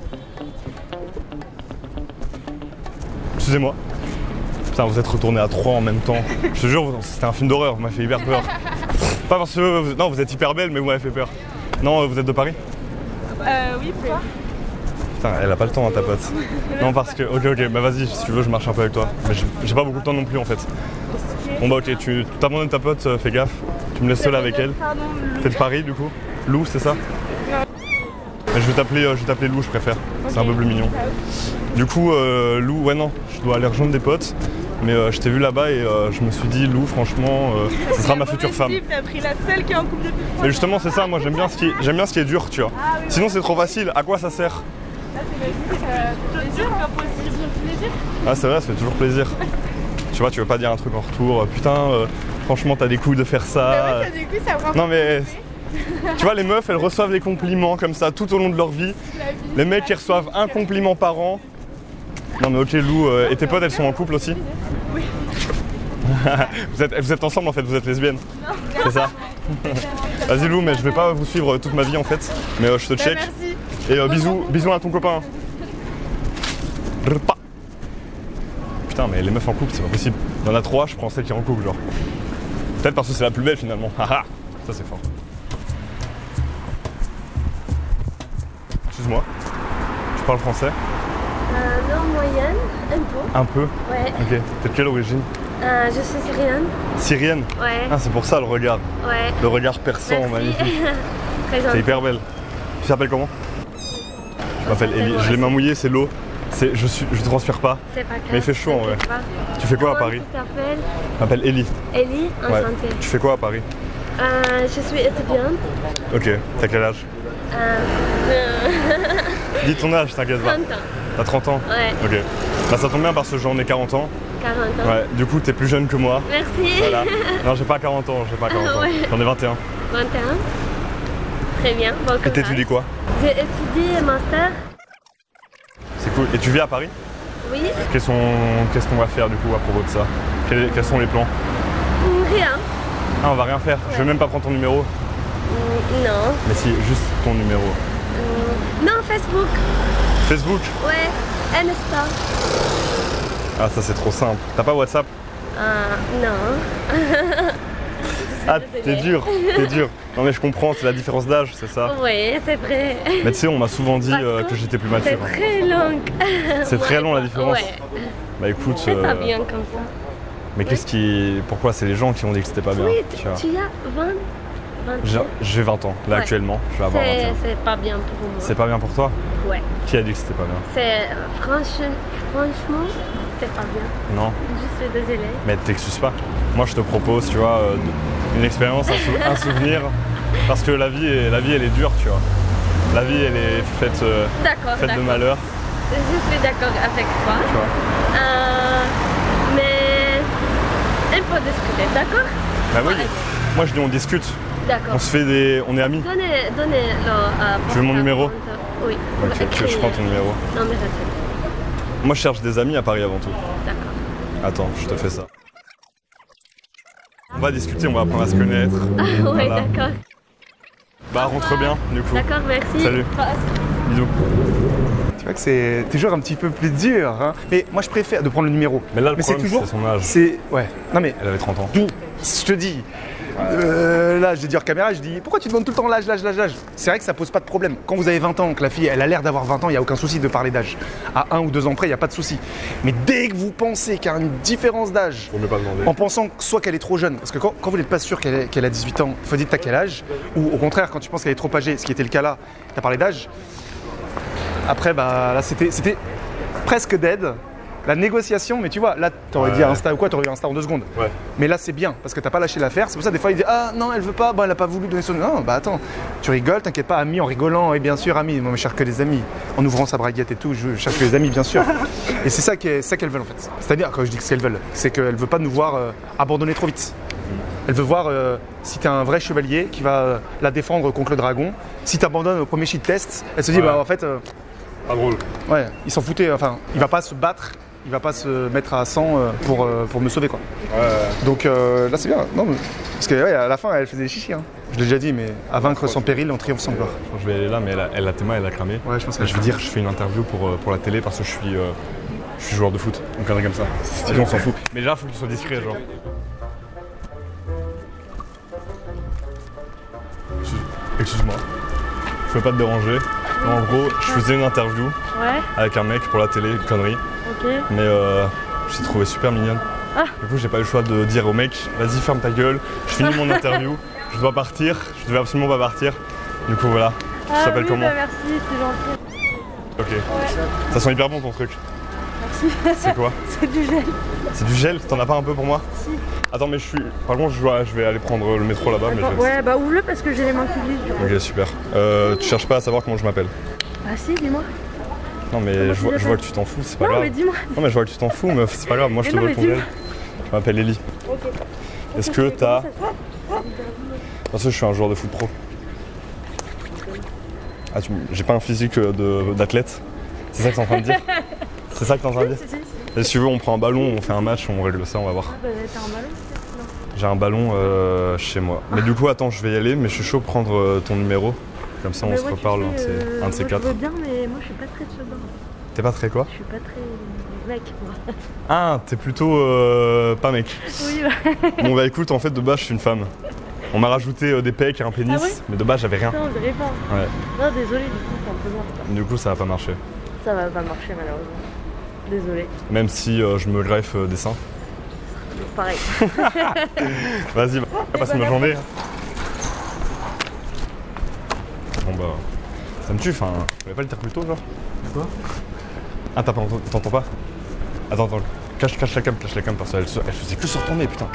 Excusez-moi. Putain, vous êtes retournés à trois en même temps. Je te jure, c'était un film d'horreur, vous m'avez fait hyper peur. Pas parce que. vous- Non, vous êtes hyper belle, mais vous m'avez fait peur. Non, vous êtes de Paris? Euh, oui, pourquoi? Putain, elle a pas le temps, hein, ta pote. Non, parce que. Ok, ok, bah vas-y, si tu veux, je marche un peu avec toi. Mais j'ai- j'ai pas beaucoup de temps non plus en fait. Bon, bah ok, tu t'abandonnes ta pote, euh, fais gaffe. Tu me laisses seule avec elle. Pardon, T'es de Paris du coup? Lou, c'est ça? Mais je vais t'appeler euh, je vais t'appeler Lou, je préfère. C'est un peu plus mignon. Du coup, euh, Lou, ouais, non, je dois aller rejoindre des potes. Mais euh, je t'ai vu là-bas et euh, je me suis dit, Lou, franchement, euh, ce sera ma future femme. T'as pris la seule qui est en couple depuis trois Mais justement, c'est ça, moi j'aime bien, ce qui est- j'aime bien ce qui est dur, tu vois. Ah oui, Sinon, c'est trop facile, à quoi ça sert? plaisir, impossible. Plaisir. Ah, c'est vrai, ça fait toujours plaisir. Tu vois, tu veux pas dire un truc en retour, euh, putain, euh, franchement, t'as des couilles de faire ça. Bah ouais, ça, du coup, ça prend Non, mais. Tu vois, les meufs, elles reçoivent des compliments comme ça tout au long de leur vie. la vie. Les mecs, ils reçoivent un compliment par an. Non, mais ok, Lou, euh, et tes potes, elles sont en couple aussi? Oui. vous, êtes, vous êtes ensemble en fait, vous êtes lesbienne. C'est ça. Vas-y Lou, mais je vais pas vous suivre toute ma vie en fait. Mais euh, je te check. Bah, merci. Et euh, bisous, bisous à ton copain. Repas. Putain, mais les meufs en couple, c'est pas possible. Il y en a trois, je prends celle qui est en couple, genre. Peut-être parce que c'est la plus belle finalement. Haha, ça c'est fort. Excuse-moi, tu parles français? Euh, non, moyenne, un peu. Un peu? Ouais. Ok. T'es de quelle origine? Euh, je suis syrienne. Syrienne? Ouais. Ah, c'est pour ça le regard. Ouais. Le regard perçant, Merci. magnifique. Très C'est gentil. hyper belle. Tu t'appelles comment? Je m'appelle Ellie. J'ai les mains mouillées, c'est l'eau. C'est, je suis, je transpire pas. C'est pas grave. Mais il fait chaud en vrai. t'inquiète pas. Tu fais quoi à Comment Paris? tu t'appelles? Je m'appelle Ellie. Ellie, Ouais. enchantée. Tu fais quoi à Paris? Euh, je suis étudiante. Ok. T'as quel âge? Euh, Dis ton âge, t'inquiète pas. trente ans. T'as trente ans? Ouais, Ok. Bah ça tombe bien parce que j'en ai quarante ans. quarante ans. Ouais. Du coup, t'es plus jeune que moi. Merci. Voilà. Non, j'ai pas quarante ans. J'ai pas quarante ans. Ouais. J'en ai vingt et un. vingt et un. Très bien, bon Et courage. t'étudies quoi? J'ai étudié master. C'est cool. Et tu vis à Paris? Oui. Quels sont... Qu'est-ce qu'on va faire du coup à propos de ça? quels, quels sont les plans? Rien. Ah, on va rien faire. Je vais même pas prendre ton numéro. Mm, Non. Mais si, juste ton numéro. Mm, Non, Facebook. Facebook? Ouais. Insta. Ah, ça c'est trop simple. T'as pas WhatsApp? Euh, non. Ah, t'es dur, t'es dur. Non mais je comprends, c'est la différence d'âge, c'est ça? Oui, c'est vrai. Mais tu sais, on m'a souvent dit euh, que j'étais plus C'est mature. très long. C'est très long la différence? Ouais. Bah écoute, C'est pas euh, bien comme ça. mais qu'est-ce qui... Pourquoi? C'est les gens qui ont dit que c'était pas bien. Oui, tu vois. tu as vingt, vingt J'ai- J'ai vingt ans, là Ouais. actuellement, je vais avoir vingt et C'est un. c'est pas bien pour moi. C'est pas bien pour toi? Ouais. Qui a dit que c'était pas bien? C'est franchement, franchement, c'est pas bien. Non? Je suis désolée. Mais t'excuses pas. Moi je te propose, tu vois, euh, de- une expérience, un, sou- un souvenir. Parce que la vie, est, la vie elle est dure, tu vois. La vie elle est faite, euh, D'accord, faite de d'accord. malheur, Je suis d'accord avec toi. tu vois. Euh, mais on peut discuter, d'accord? Bah oui, Ouais. moi je dis on discute, D'accord. on se fait des... on est amis. Donnez, donnez le. euh, Tu veux mon portable. numéro? Oui. Ok, tu- je prends ton numéro. Non, mais reste. Moi je cherche des amis à Paris avant tout. D'accord. Attends, je te fais ça. On va discuter, on va apprendre à se connaître. Oui, Voilà. d'accord. Bah rentre bien du coup. D'accord, merci. Salut. Bisous. Tu vois que c'est toujours un petit peu plus dur. Hein. Mais moi, je préfère de prendre le numéro. Mais là le Mais c'est problème toujours. c'est son âge. C'est. Ouais. Non, mais Elle avait trente ans. d'où je te dis. Euh, là, je dis hors caméra, je dis pourquoi tu demandes tout le temps l'âge, l'âge, l'âge, l'âge. C'est vrai que ça pose pas de problème. Quand vous avez vingt ans, que la fille elle a l'air d'avoir vingt ans, il n'y a aucun souci de parler d'âge. À un ou deux ans près, il n'y a pas de souci. Mais dès que vous pensez qu'il y a une différence d'âge, Faut mieux pas demander. en pensant que soit qu'elle est trop jeune, parce que quand, quand vous n'êtes pas sûr qu'elle, est- qu'elle a dix-huit ans, il faut dire t'as quel âge, ou au contraire, quand tu penses qu'elle est trop âgée, ce qui était le cas là, t'as parlé d'âge. Après, bah là, c'était, c'était presque dead. La négociation, mais tu vois, là, t'aurais Ouais. dit Insta ou quoi, t'aurais eu Insta en deux secondes. Ouais. Mais là, c'est bien, parce que t'as pas lâché l'affaire. C'est pour ça, des fois, il dit ah non, elle veut pas, bah, elle a pas voulu donner son. Non, bah attends, tu rigoles, t'inquiète pas, ami, en rigolant, et bien sûr, ami, moi, je cherche que les amis. En ouvrant sa braguette et tout, je cherche que les amis, bien sûr. Et c'est ça, qui est- c'est ça qu'elles veulent en fait. C'est-à-dire, quand je dis que ce qu'elles veulent, c'est qu'elles veulent pas nous voir euh, abandonner trop vite. Elle veut voir euh, si t'es un vrai chevalier qui va euh, la défendre contre le dragon. Si t'abandonnes au premier shit test, elle se dit, Ouais. bah en fait, euh, Pas drôle. ouais, il s'en foutait, enfin, il va pas se battre. Il va pas se mettre à cent euh, pour, euh, pour me sauver quoi. Ouais. Donc euh, là c'est bien. Non, mais- parce que ouais, à la fin elle faisait chichi. Hein. Je l'ai déjà dit, mais à vaincre sans péril, on triomphe sans gloire. Je vais aller là, mais elle a, elle a tes mains, elle a cramé. Ouais, je pense que Et je veux dire, je fais une interview pour, euh, pour la télé parce que je suis, euh, je suis joueur de foot. Donc un truc comme ça. Sinon on s'en fout. Mais déjà, faut que tu sois discret, genre. Excuse- Excuse-moi. Je veux pas te déranger. En gros, je faisais une interview Ouais, avec un mec pour la télé, une connerie. ok. Mais euh, je l'ai trouvé super mignonne. Ah. Du coup, j'ai pas eu le choix de dire au mec, vas-y, ferme ta gueule, je finis mon interview, je dois partir, je devais absolument pas partir. Du coup, voilà. Tu Ah t'appelles oui, comment? bah merci, c'est gentil. Ok. Ça sent hyper bon ton truc. Merci. C'est quoi? C'est du gel. C'est du gel? T'en as pas un peu pour moi? Si. Attends, mais je suis. Par contre, je, dois- je vais aller prendre le métro là-bas. Mais je... Ouais, bah ouvre-le parce que j'ai les mains qui glissent. du coup. Ok, super. Euh, tu cherches pas à savoir comment je m'appelle? Ah si, dis-moi. Non, mais Comment je tu vois, je t'appelles vois que tu t'en fous, c'est pas Non, grave. mais dis-moi. Non, mais je vois que tu t'en fous, mais c'est pas grave. Moi, je Mais te non, veux mais ton dis-moi. gel. Je m'appelle Ellie. Ok. Est-ce que t'as. Parce que je suis un joueur de foot pro. Ah, tu... j'ai pas un physique de- d'athlète? C'est ça que t'es en train de dire? C'est ça que t'es en train de dire? Si, si, si. Et si tu veux, on prend un ballon, on fait un match, on règle ça, on va voir. Ah bah t'as un ballon peut-être? Non. J'ai un ballon euh, chez moi. Mais du coup, attends, je vais y aller, mais je suis chaud de prendre euh, ton numéro. Comme ça, on Mais se moi, tu reparle, sais, un de ces, euh, un de ces moi, quatre. Je veux bien, mais moi je suis pas très de ce bain. T'es pas très quoi? Je suis pas très mec, moi. Ah, t'es plutôt euh, pas mec. Oui, bah. Bon bah écoute, en fait, de base, je suis une femme. On m'a rajouté euh, des pecs et un pénis, Ah ouais mais de base, j'avais rien. Non, on dirait pas. Ouais. Non, désolé, du coup, c'est un peu noir. quoi. Du coup, ça va pas marcher. Ça va pas marcher, malheureusement. Désolé. Même si euh, je me greffe euh, des seins. Donc, pareil. Vas-y, bah, passe une bonne journée. Bon bah, ça me tue, enfin, tu voulais pas le dire plus tôt, genre? Quoi? Ah, t'as pas entendu- t'entends pas? Attends, attends, cache, cache la cam, cache la cam, parce qu'elle se- elle faisait que se retourner, putain.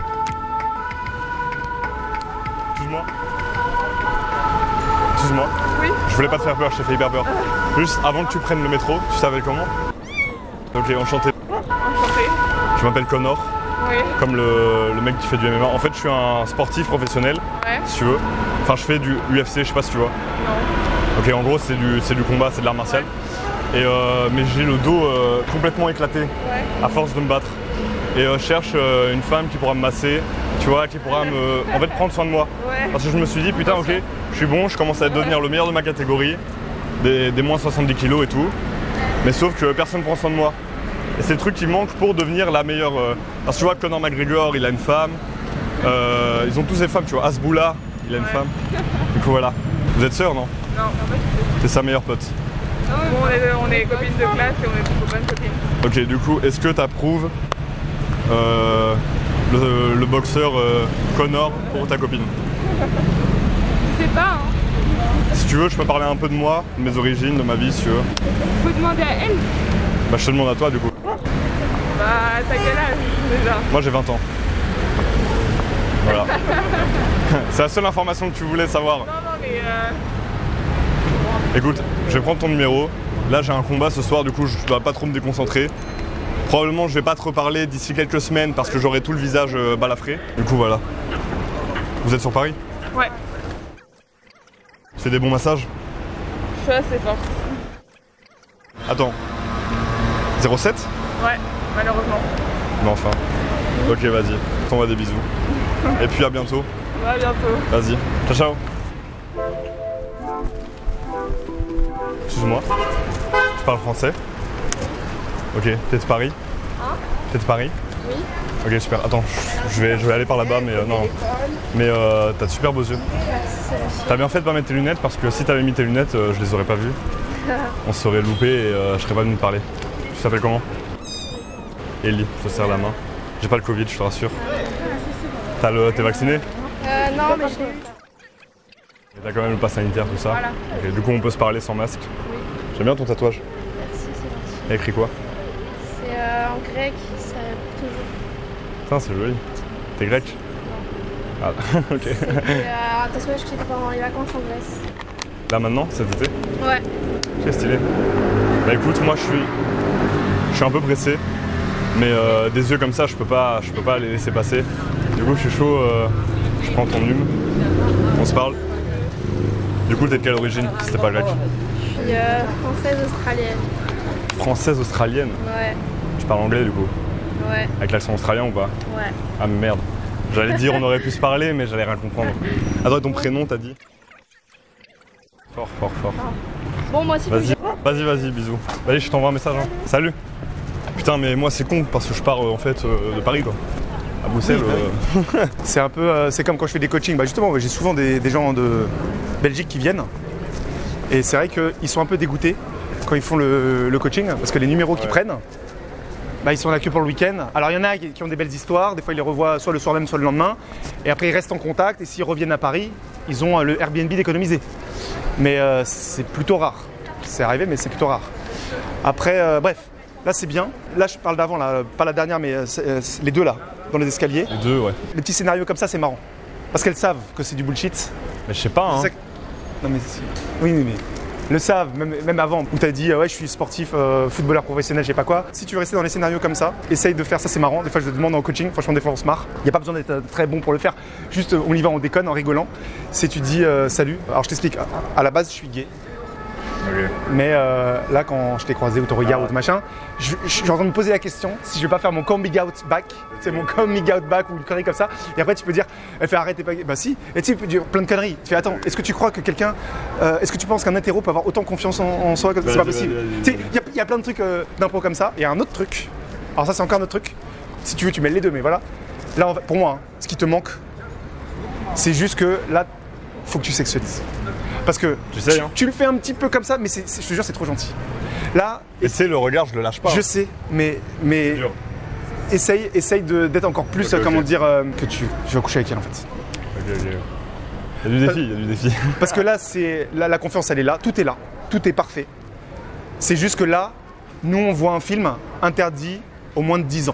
Excuse-moi. Excuse-moi. Oui. Je voulais pas te faire peur, je t'ai fait hyper peur. Juste avant que tu prennes le métro, tu savais comment? Ok, enchanté. Enchantée. Je m'appelle Connor, Oui. comme le, le mec qui fait du M M A. En fait, je suis un sportif professionnel, Ouais. si tu veux. Enfin, je fais du U F C, je sais pas si tu vois. Non. Ok, en gros, c'est du, c'est du combat, c'est de l'art martial. Et euh, mais j'ai le dos euh, complètement éclaté Ouais. à force de me battre. Et euh, je cherche euh, une femme qui pourra me masser, tu vois, qui pourra me, en fait, prendre soin de moi. Ouais. Parce que je me suis dit, putain, ok, je suis bon, je commence à devenir le meilleur de ma catégorie, des, des moins soixante-dix kilos et tout. Mais sauf que personne ne prend soin de moi. Et c'est le truc qui manque pour devenir la meilleure. euh, Parce que tu vois, Conor McGregor, il a une femme. Euh, ils ont tous des femmes, tu vois. Hasboullah, il a une Ouais. femme. Du coup, voilà. Vous êtes sœurs, non? Non. C'est sa meilleure pote. Bon, on, est, on est copines de classe et on est plutôt bonnes copines. Ok, du coup, est-ce que tu approuves euh, le, le boxeur euh, Conor pour ta copine? Je sais pas, hein. Si tu veux, je peux parler un peu de moi, de mes origines, de ma vie, si tu veux. Faut demander à elle. Bah, je te demande à toi, du coup. Bah, t'as quel âge déjà? Moi, j'ai vingt ans. Voilà. C'est la seule information que tu voulais savoir. Non, non, mais euh, Écoute, je vais prendre ton numéro. Là, j'ai un combat ce soir, du coup, je dois pas trop me déconcentrer. Probablement, je vais pas te reparler d'ici quelques semaines parce que j'aurai tout le visage euh, balafré. Du coup, voilà. Vous êtes sur Paris? ouais, Tu fais des bons massages? je suis assez forte. Attends. zéro sept? Ouais, malheureusement. Mais enfin. Ok, vas-y. Je t'envoie des bisous. Et puis à bientôt. Ouais, à bientôt. Vas-y. Ciao, ciao. Excuse-moi. Tu parles français? Ok. T'es de Paris? Hein? T'es de Paris? Oui. Ok, super. Attends, je vais, je vais aller par là-bas, mais euh, non. Mais euh, t'as de super beaux yeux. T'as bien fait de pas mettre tes lunettes parce que si t'avais mis tes lunettes, euh, je les aurais pas vues. On se serait loupé et euh, je serais pas venu te parler. Tu t'appelles comment? Ellie, je te serre la main. J'ai pas le Covid, je te rassure. T'as le, t'es vacciné? Euh, non, mais je l'ai eu. Et t'as quand même le pass sanitaire, tout ça? Voilà. Ok, du coup, on peut se parler sans masque? Oui. J'aime bien ton tatouage. Merci, c'est gentil. Il y a écrit quoi? C'est euh, en grec, ça toujours. Putain, c'est joli. T'es grec? Ah, ok. C'est euh, un tatouage que j'ai fait pendant les vacances en Grèce. Là maintenant, cet été? Ouais. C'est stylé. Bah écoute, moi je suis, je suis un peu pressé, mais euh, des yeux comme ça, je peux pas, je peux pas les laisser passer. Du coup, je suis chaud. euh, je prends ton hume. On se parle. Du coup, t'es de quelle origine? Si t'es pas grec? Je suis euh, française australienne. Française australienne. Ouais. Tu parles anglais du coup? Ouais. Avec l'accent australien ou pas? Ouais. Ah mais merde. J'allais dire on aurait pu se parler, mais j'allais rien comprendre. Attends, ton prénom t'as dit? Fort, fort, fort. Bon, moi aussi, Vas-y, vas-y, vas-y, bisous. Vas-y, je t'envoie un message. Hein. Salut. Putain, mais moi c'est con parce que je pars euh, en fait euh, de Paris quoi. À Bruxelles. euh, C'est un peu, euh, c'est comme quand je fais des coachings. Bah justement, j'ai souvent des, des gens de Belgique qui viennent. Et c'est vrai qu'ils sont un peu dégoûtés quand ils font le, le coaching parce que les numéros qu'ils Ouais. prennent, bah, ils sont là que pour le week-end. Alors il y en a qui qui ont des belles histoires. Des fois, ils les revoient soit le soir même, soit le lendemain. Et après, ils restent en contact. Et s'ils reviennent à Paris, ils ont euh, le Airbnb d'économiser. Mais euh, c'est plutôt rare. C'est arrivé, mais c'est plutôt rare. Après, euh, bref, là c'est bien. Là, je parle d'avant, là, pas la dernière, mais euh, c'est- euh, c'est les deux là, dans les escaliers. Les deux, ouais. Les petits scénarios comme ça, c'est marrant. Parce qu'elles savent que c'est du bullshit. Mais je sais pas, hein. C'est ça que- Non mais si. Oui, oui, mais le savent, même, même avant, où t'as dit euh, ouais je suis sportif, euh, footballeur professionnel, je sais pas quoi. Si tu veux rester dans les scénarios comme ça, essaye de faire ça, c'est marrant. Des fois je le demande en coaching, franchement des fois on se marre. Il n'y a pas besoin d'être euh, très bon pour le faire. Juste euh, on y va, on déconne en rigolant. C'est tu dis euh, salut. Alors je t'explique, à, à la base je suis gay. Ok. Mais euh, là, quand je t'ai croisé ou ton regard Ah. ou ton machin, je, je suis en train de me poser la question si je vais pas faire mon coming out back, c'est mon coming out back ou une connerie comme ça. Et après, tu peux dire, elle fait arrêter pas. Bah si. Et tu sais, tu peux dire plein de conneries. Tu fais attends, est-ce que tu crois que quelqu'un, euh, est-ce que tu penses qu'un hétéro peut avoir autant confiance en, en soi que c'est pas Vas-y, possible. vas-y, vas-y, Tu sais, vas-y. il y, a- il y a plein de trucs euh, d'impro comme ça. Et un autre truc. Alors ça, c'est encore un autre truc. Si tu veux, tu mets les deux, mais voilà. Là, on va- pour moi, hein, ce qui te manque, c'est juste que là, faut que tu sexualises. Parce que J'essaye, tu, hein. tu le fais un petit peu comme ça, mais c'est- c'est- je te jure, c'est trop gentil. Là, Et tu sais, le regard, je le lâche pas. je hein. sais, mais, mais Dur. essaye, essaye de- d'être encore plus, Ok, ok. comment dire, euh, que tu, tu vas coucher avec elle en fait. Ok, ok. Il y a du défi, il y a du défi. Parce que là, c'est là, la confiance, elle est là, tout est là, tout est parfait. C'est juste que là, nous, on voit un film interdit au moins de dix ans.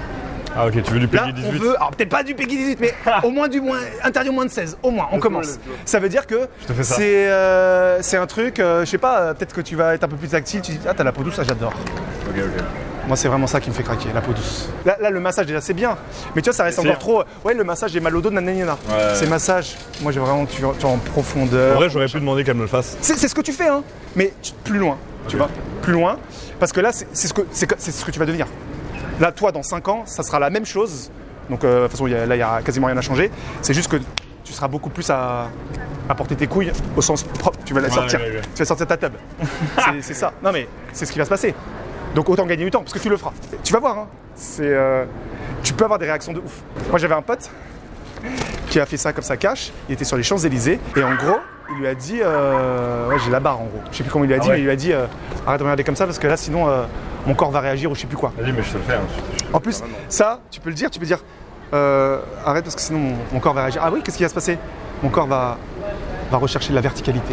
Ah, ok, tu veux du Là, Peggy on dix-huit? veut, alors peut-être pas du Peggy dix-huit, mais au moins du moins, interdit au moins de seize, au moins, on commence. Ça veut dire que te fais ça. c'est euh, c'est un truc, euh, je sais pas, euh, peut-être que tu vas être un peu plus tactile, tu dis, ah, t'as la peau douce, ça j'adore. Ok, ok. Moi, c'est vraiment ça qui me fait craquer, la peau douce. Là, là, le massage, déjà, c'est bien. Mais tu vois, ça reste C'est encore sûr. trop. Ouais, le massage, j'ai mal au dos, nanana. Ouais. C'est massage. Moi, j'ai vraiment, tu, tu es en profondeur. En vrai, j'aurais pu demander qu'elle me le fasse. C'est c'est ce que tu fais, hein. Mais tu- plus loin, tu vois. Plus loin. Parce que là, c'est c'est ce, que- c'est que- c'est ce que tu vas devenir. Là, toi, dans cinq ans, ça sera la même chose. Donc, euh, de toute façon, il y a- là, il n'y a quasiment rien à changer. C'est juste que tu seras beaucoup plus à, à porter tes couilles au sens propre. Tu vas la Ouais, sortir. ouais, ouais. Tu vas sortir ta tub. C'est- C'est ça. Non, mais c'est ce qui va se passer. Donc autant gagner du temps, parce que tu le feras. Tu vas voir, hein. C'est, euh, tu peux avoir des réactions de ouf. Moi j'avais un pote qui a fait ça comme ça cash, il était sur les Champs-Élysées, et en gros, il lui a dit, euh, ouais j'ai la barre en gros, je sais plus comment il lui a dit, ouais. mais il lui a dit, euh, arrête de regarder comme ça, parce que là sinon euh, mon corps va réagir ou je sais plus quoi. Vas-y, mais je te le fais. Hein. En plus, ça, tu peux le dire, tu peux dire, euh, arrête parce que sinon mon, mon corps va réagir. Ah oui, qu'est-ce qui va se passer? Mon corps va, va rechercher la verticalité.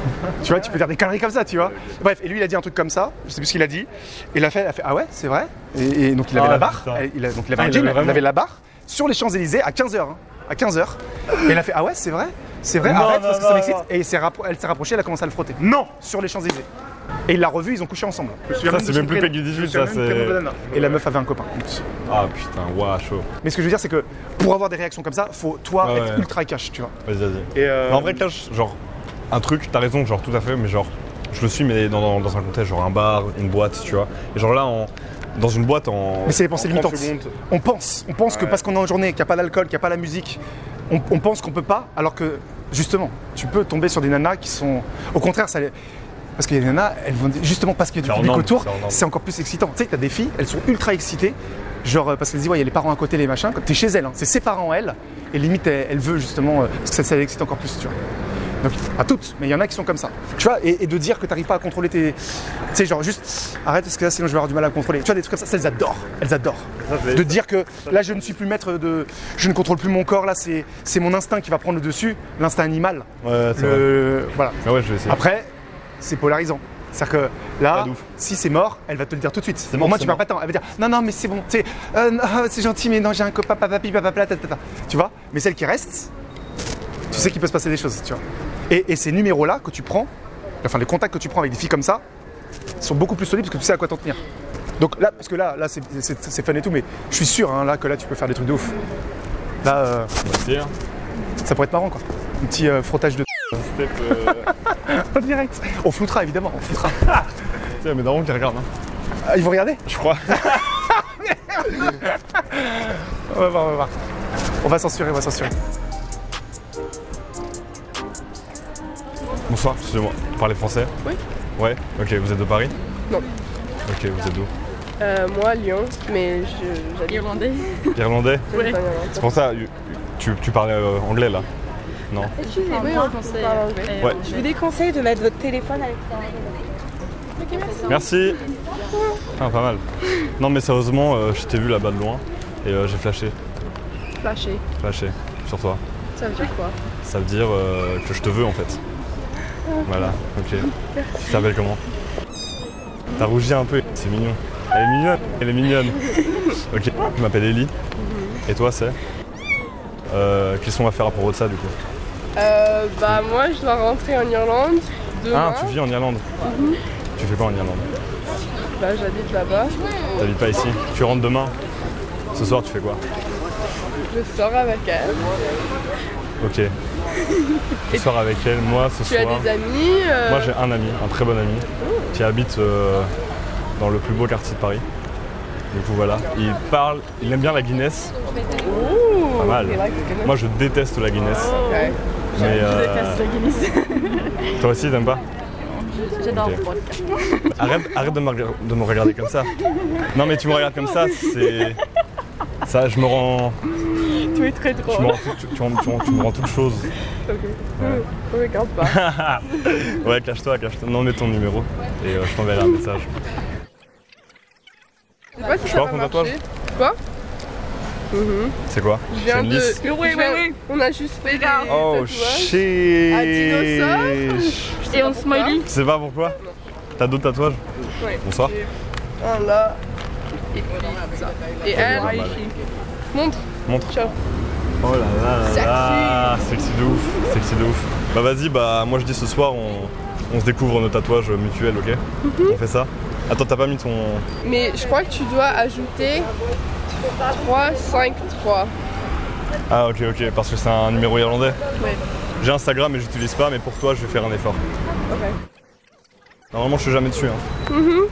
Tu vois, tu peux dire des conneries comme ça, tu vois. Bref, et lui, il a dit un truc comme ça, je sais plus ce qu'il a dit. Et la fait, elle a fait, ah ouais, c'est vrai. Et, et donc il avait Ah, la barre, putain. il a, donc il avait Ah, un il jean, avait il vraiment. avait la barre sur les Champs-Élysées à quinze heures. Hein, à quinze heures. Et elle a fait, ah ouais, c'est vrai, c'est vrai, Non, arrête non, parce que non, ça m'excite. non. Et il s'est rappro- elle s'est rapprochée, elle a commencé à le frotter. Non, sur les Champs-Élysées. Et il l'a revu, ils ont couché ensemble. Je me souviens Ça, de c'est son même plus prénom. Peggy dix-huit, Je me souviens ça, même du prénom c'est- de la nana. Et la meuf avait un copain. Ah putain, waouh, chaud. Mais ce que je veux dire, c'est que pour avoir des réactions comme ça, faut toi Ouais, être ouais. ultra cash, tu vois. Vas-y, vas-y. Et euh, Mais en vrai, cash, genre, un truc, t'as raison, genre, tout à fait, mais genre, je le suis, mais dans, dans, dans un contexte, genre un bar, une boîte, tu vois. Et genre là, en, dans une boîte, en. mais c'est les pensées en trente limitantes. secondes. On pense, on pense que Ouais. parce qu'on est en journée, qu'il n'y a pas d'alcool, qu'il n'y a pas la musique, on, on pense qu'on peut pas, alors que justement, tu peux tomber sur des nanas qui sont, au contraire, ça les- parce qu'il y a des nanas, elles vont justement parce qu'il y a C'est du en public nombre, autour, c'est en nombre. c'est encore plus excitant. Tu sais, t'as des filles, elles sont ultra excitées, genre euh, parce qu'elles disent ouais, il y a les parents à côté, les machins. Quand t'es chez elles, hein, c'est ses parents elles, et limite elle, elle veut justement euh, parce que ça, ça l'excite encore plus, tu vois. Donc, pas toutes, mais il y en a qui sont comme ça. Tu vois, et, et de dire que tu n'arrives pas à contrôler tes. Tu sais, genre juste arrête parce que là sinon je vais avoir du mal à contrôler. Tu vois, des trucs comme ça, ça, elles adorent. Elles adorent. Ça, c'est- De dire que là je ne suis plus maître de. Je ne contrôle plus mon corps, là c'est c'est mon instinct qui va prendre le dessus, l'instinct animal. Ouais, c'est vrai. Le... Voilà. Ah ouais, je vais essayer. Après, c'est polarisant. C'est-à-dire que là, Pas de ouf. si c'est mort, elle va te le dire tout de suite. mort, Au moins, c'est tu perds mort. pas de temps. Elle va dire non, non, mais c'est bon. Tu sais, euh, non, c'est gentil, mais non, j'ai un copain, papa, pipi, papa, tata, tata. Tu vois. Mais celle qui reste, tu sais qu'il peut se passer des choses, tu vois. Et, et ces numéros-là que tu prends, enfin les contacts que tu prends avec des filles comme ça, sont beaucoup plus solides parce que tu sais à quoi t'en tenir. Donc là, parce que là, là c'est, c'est, c'est fun et tout, mais je suis sûr hein, là que là tu peux faire des trucs de ouf. Là, euh, On va essayer, hein. ça pourrait être marrant quoi. Un petit euh, frottage de Step. Euh... en direct. On floutera évidemment, on floutera. Tiens, mais Daron qui regarde, hein. Ah, ils vont regarder. Je crois. On va voir, on va voir. On va censurer, on va censurer. Bonsoir, excusez-moi. Vous parlez français? Oui. Ouais, ok, vous êtes de Paris? Non. Ok, vous êtes d'où? Euh, moi, Lyon, mais je, j'habite Irlandais. Irlandais? j'habite Ouais. en Irlande. C'est pour ça, tu, tu parlais euh, anglais là? Non? Excusez-moi, Oui, on pensait parle anglais. anglais. Ouais. Je vous déconseille de mettre votre téléphone à l'extérieur. Merci! Ah, pas mal. Non, mais sérieusement, euh, je t'ai vu là-bas de loin et euh, j'ai flashé. Flashé. Flashé sur toi. Ça veut dire quoi? Ça veut dire euh, que je te veux en fait. Voilà, ok. Tu t'appelles comment? T'as rougi un peu, c'est mignon. Elle est mignonne, elle est mignonne. Ok, je m'appelle Ellie. Et toi, c'est? Euh, Qu'est-ce qu'on va faire à propos de ça du coup? Euh, bah moi, je dois rentrer en Irlande demain. Ah, tu vis en Irlande? Tu fais quoi en Irlande? Bah j'habite là-bas. T'habites pas ici? Tu rentres demain? Ce soir, tu fais quoi? Je sors avec elle. Ok. Ce soir avec elle, moi ce Tu as soir. des amis euh... Moi j'ai un ami, un très bon ami, qui habite euh, dans le plus beau quartier de Paris. Du coup voilà, il parle, il aime bien la Guinness. Ouh, Pas mal. he likes Guinness. Moi je déteste la Guinness. Ouais. Mais Je euh, déteste la Guinness. toi aussi t'aimes pas? J'adore Ok. le vodka. Arrête, arrête de, me, rega- de me regarder comme ça. Non mais tu me regardes comme ça, c'est... Ça, je me rends... Tu es très Tu drôle. me rends, tout- tu, tu rends- tu rends- tu me rends toute chose. Ok. Ne regarde pas. Ouais, cache-toi, cache-toi. Non, mets ton numéro et euh, je t'enverrai un message. Je sais pas si Je ça peux va raconter à marcher. Quoi Mhm. C'est quoi? Je C'est viens une de... liste. je Oui, oui, viens- oui. On a juste fait des Oh tatouages. shit! Un dinosaure. Et on smiley. Tu sais pas pourquoi? T'as d'autres tatouages? Ouais. Bonsoir. J'ai un là. Et puis ça. Et elle. pas mal. Montre. Montre. Ciao. Oh là là là là, sexy de ouf, sexy de ouf. Bah vas-y, bah moi je dis ce soir on, on se découvre nos tatouages mutuels, ok? On fait ça? Attends, t'as pas mis ton... Mais je crois que tu dois ajouter trois cinq trois. Ah ok ok, parce que c'est un numéro irlandais. Ouais. J'ai Instagram mais j'utilise pas, mais pour toi je vais faire un effort. Ok. Normalement je suis jamais dessus. Hein.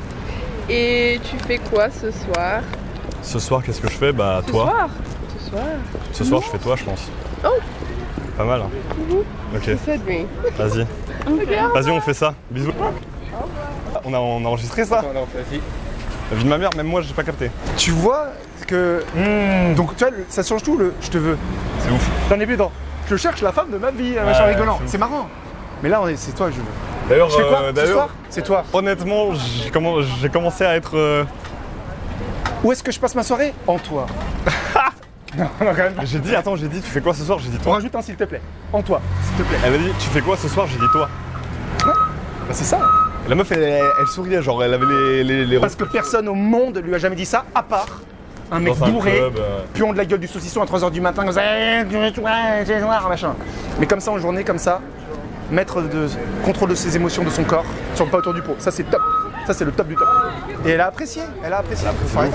Et tu fais quoi ce soir? Ce soir qu'est-ce que je fais? Bah Ce toi. soir Ce soir Ce soir je fais toi je pense. Oh. Pas mal hein. Ok, C'est lui. vas-y. Vas-y on fait ça. Bisous. On a, on a enregistré ça? La vie de ma mère, même moi j'ai pas capté. Tu vois que. Donc, tu vois, le- ça change tout le je te veux. C'est ouf. J'en ai plus dans. Je cherche la femme de ma vie, machin Ouais, rigolant. c'est ouf. C'est marrant. Mais là, on est, c'est toi que je veux. D'ailleurs, Je fais quoi euh, ce d'ailleurs, soir? C'est toi. honnêtement, j'ai commen- j'ai commencé à être. euh, Où est-ce que je passe ma soirée? En toi. non, non, quand même. J'ai dit, attends, j'ai dit, tu fais quoi ce soir? J'ai dit On toi. rajoute un s'il te plaît. En toi, s'il te plaît. Elle m'a dit, tu fais quoi ce soir? J'ai dit toi. Bah, c'est ça. La meuf, elle, elle- elle souriait, genre, elle avait les. les, les Parce que personne au monde lui a jamais dit ça, à part un mec dans un bourré, club, euh, puant de la gueule du saucisson à trois heures du matin, comme ça, eh, tu es toi, c'est noir, machin. Mais comme ça en journée, comme ça, mettre de contrôle de ses émotions, de son corps, sur pas autour du pot. Ça c'est top. Ça c'est le top du top. Et elle a apprécié, elle a apprécié. Ouais.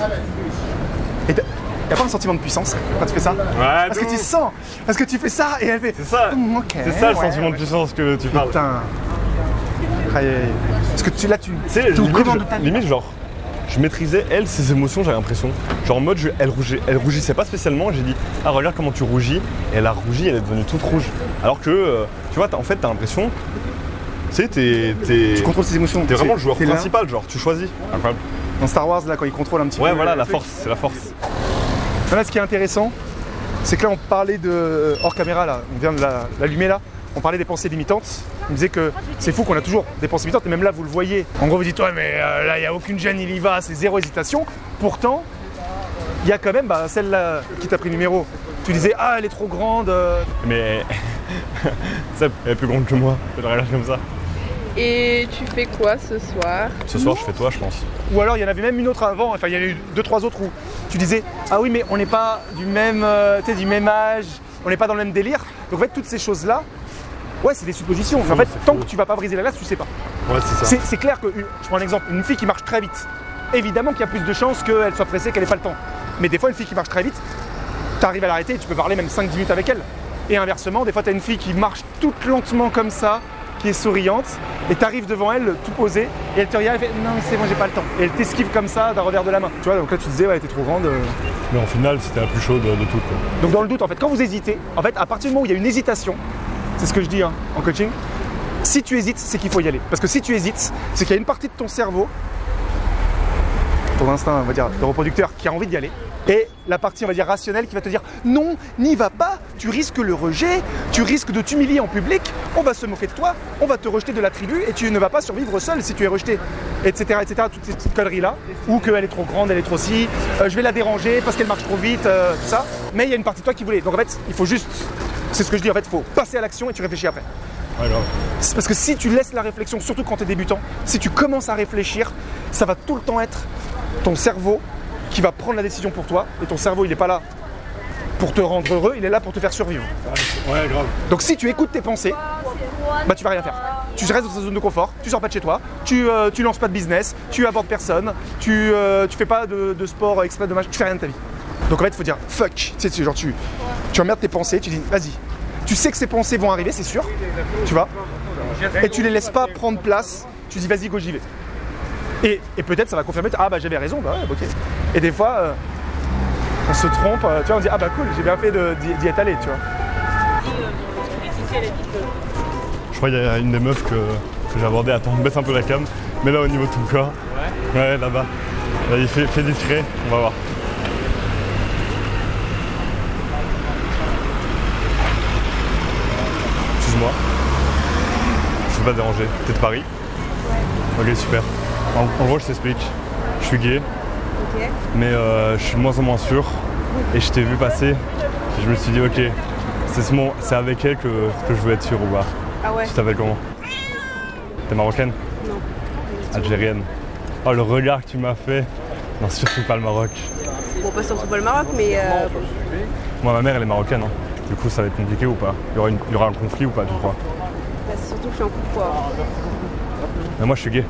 Et t'as y a pas un sentiment de puissance quand tu fais ça? Ouais, Parce que de tu ouf. sens, parce que tu fais ça et elle fait. C'est ça, Hum, ok, c'est ça le ouais, sentiment de ouais. puissance que tu parles. Putain. Aïe, aïe, aïe. Parce que tu là tu. Tu sais, t'es aux limite, commandes je- de ta vie. limite, genre, je maîtrisais, elle, ses émotions, j'avais l'impression. Genre en mode, je- elle, rougeait, elle rougissait pas spécialement, et j'ai dit, ah regarde comment tu rougis, et elle a rougi, elle est devenue toute rouge. Alors que, euh, tu vois, t'as- en fait, t'as l'impression, tu sais, t'es t'es- Tu contrôles ses émotions. t'es vraiment le joueur T'es là. principal, genre, tu choisis. Incroyable. Dans Star Wars, là, quand il contrôle un petit peu. Ouais, voilà, le la truc. force, c'est la force. Là, ce qui est intéressant, c'est que là, on parlait de. Hors caméra, là, on vient de la- l'allumer là. On parlait des pensées limitantes. On disait que c'est fou qu'on a toujours des pensées limitantes, et même là, vous le voyez. En gros, vous dites, ouais, mais euh, là, il n'y a aucune gêne, il y va, c'est zéro hésitation. Pourtant, il y a quand même bah, celle-là qui t'a pris le numéro. Tu disais, ah, elle est trop grande. euh. Mais, ça, elle est plus grande que moi, je la regarde comme ça. Et tu fais quoi ce soir? Ce soir, je fais toi, je pense. Ou alors, il y en avait même une autre avant. Enfin, il y en a eu deux, trois autres où tu disais, ah oui, mais on n'est pas du même, euh, tu sais, du même âge, on n'est pas dans le même délire. Donc, en fait, toutes ces choses-là, ouais, c'est des suppositions. En fait, c'est tant faux. que tu vas pas briser la glace, tu sais pas. Ouais, c'est ça. C'est c'est clair que, une- je prends un exemple, une fille qui marche très vite, évidemment qu'il y a plus de chances qu'elle soit pressée, qu'elle n'ait pas le temps. Mais des fois, une fille qui marche très vite, tu arrives à l'arrêter et tu peux parler même cinq dix minutes avec elle. Et inversement, des fois, tu as une fille qui marche toute lentement comme ça, qui est souriante, et tu arrives devant elle, tout posé, et elle te regarde, elle fait non, mais c'est bon, j'ai pas le temps. Et elle t'esquive comme ça d'un revers de la main. Tu vois, donc là, tu disais, ouais, t'es trop grande. euh. Mais en final, c'était la plus chaude de, de toutes. quoi. Donc, dans le doute, en fait, quand vous hésitez, en fait, à partir du moment où il y a une hésitation, c'est ce que je dis hein, en coaching, si tu hésites, c'est qu'il faut y aller. Parce que si tu hésites, c'est qu'il y a une partie de ton cerveau, ton instinct, on va dire, de reproducteur, qui a envie d'y aller, et la partie, on va dire, rationnelle qui va te dire non, n'y va pas, tu risques le rejet, tu risques de t'humilier en public, on va se moquer de toi, on va te rejeter de la tribu et tu ne vas pas survivre seul si tu es rejeté, et cetera, et cetera. Toutes ces petites conneries-là, ou qu'elle est trop grande, elle est trop si, euh, je vais la déranger parce qu'elle marche trop vite, euh, tout ça. Mais il y a une partie de toi qui voulait. Donc en fait, il faut juste, c'est ce que je dis, en fait, il faut passer à l'action et tu réfléchis après. Ouais, grave. C'est parce que si tu laisses la réflexion, surtout quand tu es débutant, si tu commences à réfléchir, ça va tout le temps être ton cerveau qui va prendre la décision pour toi. Et ton cerveau, il n'est pas là pour te rendre heureux, il est là pour te faire survivre. Ouais, grave. Donc si tu écoutes tes pensées, bah tu vas rien faire. Tu restes dans ta zone de confort, tu sors pas de chez toi, tu, euh, tu lances pas de business, tu abordes personne, tu, euh, tu fais pas de, de sport exprès de match, tu fais rien de ta vie. Donc en fait, il faut dire fuck. Tu sais, c'est genre tu, tu emmerdes tes pensées, tu dis vas-y. tu sais que ces pensées vont arriver, c'est sûr, tu vois, et tu les laisses pas prendre place, tu dis vas-y go j'y vais. Et, et peut-être ça va confirmer, ah bah j'avais raison, bah ouais, ok. Et des fois, euh, on se trompe, euh, tu vois, on dit ah bah cool, j'ai bien fait d'y être allé, tu vois. Je crois qu'il y a une des meufs que, que j'ai abordée, attends, baisse un peu la cam, mais là au niveau de ton corps, ouais, ouais là-bas, vas-y fais, fais discret, on va voir. Excuse-moi, je veux pas te déranger, t'es de Paris? Ouais. Ok super, en, en gros je t'explique, je suis gay, okay. mais euh, je suis de moins en moins sûr, et je t'ai vu passer, et je me suis dit ok, c'est avec elle que, que je veux être sûr ou pas. Ah ouais. Tu t'appelles comment? T'es marocaine? Non. Algérienne. Oh le regard que tu m'as fait. Non surtout pas le Maroc. Bon pas surtout pas le Maroc mais... Euh... Moi ma mère elle est marocaine hein. Du coup ça va être compliqué ou pas? Il y aura, une, il y aura un conflit ou pas tu crois? Bah c'est surtout que je suis en couple quoi. Mais moi je suis gay.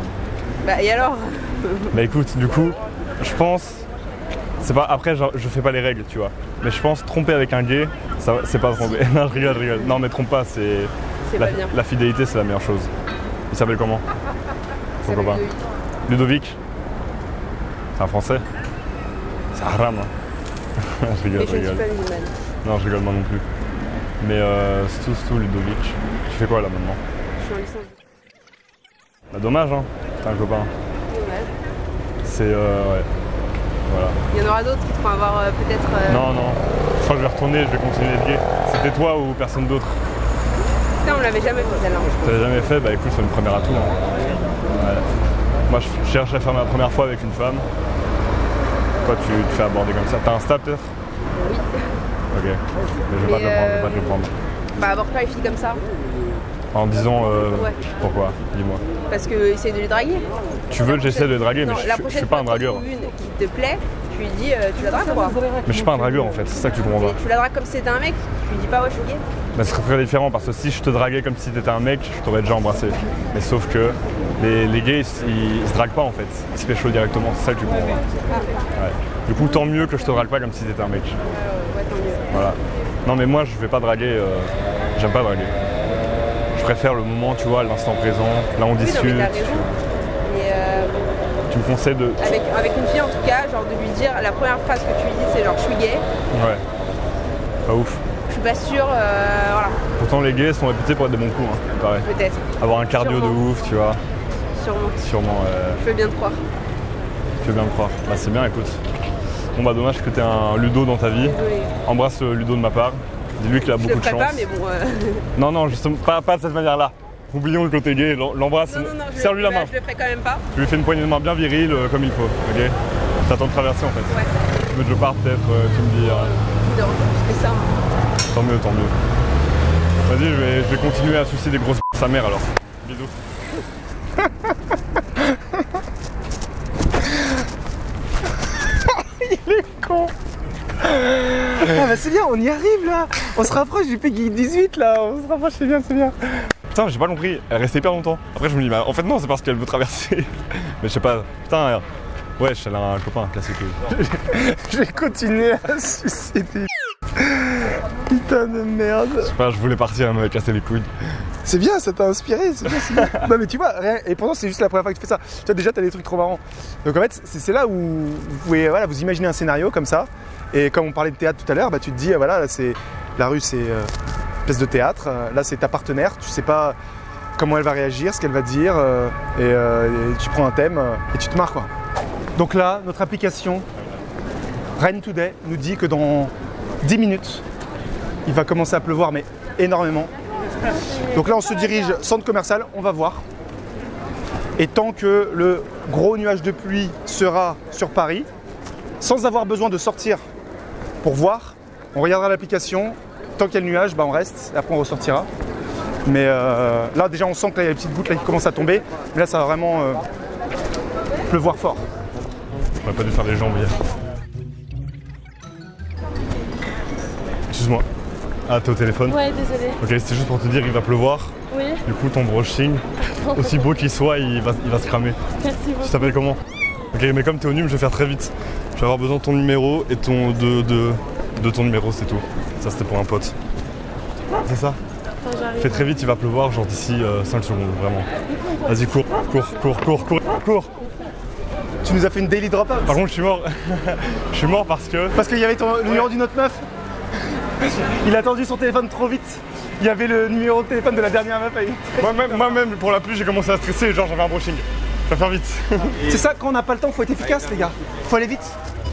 Bah et alors? Bah écoute du coup je pense... C'est pas, après genre, je fais pas les règles tu vois. Mais je pense tromper avec un gay, c'est pas tromper. Non je rigole, je rigole. Non mais trompe pas, c'est... La, la fidélité c'est la meilleure chose. Il s'appelle comment? Ton copain? Ludovic. Ludovic? C'est un français? C'est haram hein. Je rigole, mais je je rigole. suis pas musulmane. Non je rigole moi non plus. Mais euh, c'est tout, c'est tout Ludovic. Tu fais quoi là maintenant? Je suis en licence. Bah dommage hein, t'as un copain. Dommage. C'est euh, ouais. Voilà. Il y en aura d'autres qui te font avoir euh, peut-être... Euh... Non, non. Je crois que je vais retourner, je vais continuer d'être gay. C'était toi ou personne d'autre? Putain, on l'avait jamais fait celle-là. Tu l'avais jamais fait? Bah écoute, c'est une première atout. Hein. Ouais. Moi, je cherche à faire ma première fois avec une femme. Toi, tu te fais aborder comme ça. T'as Insta peut-être? Oui. Ok. Mais je vais, Mais pas, te euh... prendre, je vais pas te le prendre. Bah aborde pas les filles comme ça. En disant euh, ouais. Pourquoi? Dis-moi. Parce que essaye de les draguer. Tu veux que j'essaie de les draguer, non, mais je, je suis pas un dragueur. Une qui te plaît, tu lui dis euh, tu la dragues quoi. Mais je suis pas un dragueur en fait, c'est ça que tu comprends pas. Tu la dragues comme si c'était un mec, tu lui dis pas ouais je suis gay. Bah, ce serait très différent parce que si je te draguais comme si t'étais un mec, je t'aurais déjà embrassé. Mais sauf que les, les gays ils, ils se draguent pas en fait, ils se pécho directement, c'est ça que tu comprends pas. Ouais. Du coup tant mieux que je te drague pas comme si t'étais un mec. Euh, ouais tant mieux. Voilà. Non mais moi je vais pas draguer, euh, j'aime pas draguer. Je préfère le moment, tu vois, l'instant présent, là on discute. Oui, non, mais t'as raison. Mais euh, tu me conseilles de... Avec, avec une fille en tout cas, genre de lui dire, la première phrase que tu lui dis c'est genre je suis gay. Ouais. Pas ouf. Je suis pas sûre, euh, voilà. Pourtant les gays sont réputés pour être des bons coups, hein, pareil. Peut-être. Avoir un cardio Sûrement. de ouf, tu vois. Sûrement. Sûrement, euh... Je veux bien te croire. Je veux bien te croire. Bah c'est bien, écoute. Bon bah dommage que t'aies un Ludo dans ta vie. Désolée. Embrasse euh, Ludo de ma part. Dis-lui qu'il a beaucoup de chance. Je le ferai pas, mais bon... Euh... Non, non, justement, pas, pas de cette manière-là. Oublions le côté gay, l'embrasse, serre-lui la main. Je le ferai quand même pas. Tu lui fais une poignée de main bien virile, euh, comme il faut, ok? T'attends de traverser en fait. Ouais. Tu veux que je parte peut-être, euh, tu me dis... Euh... Tu dors, je fais ça. Tant mieux, tant mieux. Vas-y, je vais, je vais continuer à sucer des grosses b***** sa mère alors. Bisous. Il est con. Ah bah c'est bien, on y arrive là. On se rapproche du Peggy dix-huit là. On se rapproche, c'est bien, c'est bien. Putain, j'ai pas compris. Elle restait hyper longtemps. Après, je me dis, bah, en fait, non, c'est parce qu'elle veut traverser. Mais je sais pas. Putain, ouais, elle a un copain classique. Je vais continuer à sucer des... Putain de merde. Je sais pas, je voulais partir, elle m'avait cassé les couilles. C'est bien, ça t'a inspiré, c'est bien, c'est bien. Non mais tu vois, rien, et pourtant c'est juste la première fois que tu fais ça. Tu vois, déjà t'as des trucs trop marrants. Donc en fait, c'est là où vous pouvez, voilà, vous imaginez un scénario comme ça. Et comme on parlait de théâtre tout à l'heure, bah, tu te dis, voilà, là, c'est la rue, c'est euh, une pièce de théâtre. Là, c'est ta partenaire, tu sais pas comment elle va réagir, ce qu'elle va dire. Euh, et, euh, et tu prends un thème euh, et tu te marres, quoi. Donc là, notre application Rain Today nous dit que dans dix minutes, il va commencer à pleuvoir, mais énormément. Donc là, on se dirige centre commercial, on va voir. Et tant que le gros nuage de pluie sera sur Paris, sans avoir besoin de sortir pour voir, on regardera l'application. Tant qu'il y a le nuage, bah on reste, et après on ressortira. Mais euh, là, déjà, on sent qu'il y a les petites gouttes là, qui commencent à tomber. Mais là, ça va vraiment euh, pleuvoir fort. On aurait pas dû faire les jambes hier. Excuse-moi. Ah, t'es au téléphone? Ouais, désolé. Ok, c'était juste pour te dire qu'il va pleuvoir. Oui. Du coup, ton brushing, aussi beau qu'il soit, il va, il va se cramer. Merci beaucoup. Tu t'appelles comment? Ok, mais comme t'es au num, je vais faire très vite. Je vais avoir besoin de ton numéro et ton, de, de, de ton numéro, c'est tout. Ça, c'était pour un pote. C'est ça. Attends, j'arrive. Fais très vite, il va pleuvoir, genre d'ici euh, cinq secondes, vraiment. Vas-y, cours, cours, cours, cours, cours, cours. Tu nous as fait une daily drop-out. Par contre, je suis mort. Je suis mort parce que... Parce qu'il y avait ton, le numéro d'une autre meuf. Il a tendu son téléphone trop vite. Il y avait le numéro de téléphone de la dernière meuf. Moi-même, moi-même, pour la pluie, j'ai commencé à stresser, genre j'avais un brushing. Ça va faire vite. C'est ça, quand on n'a pas le temps, faut être efficace, les gars. Faut aller vite.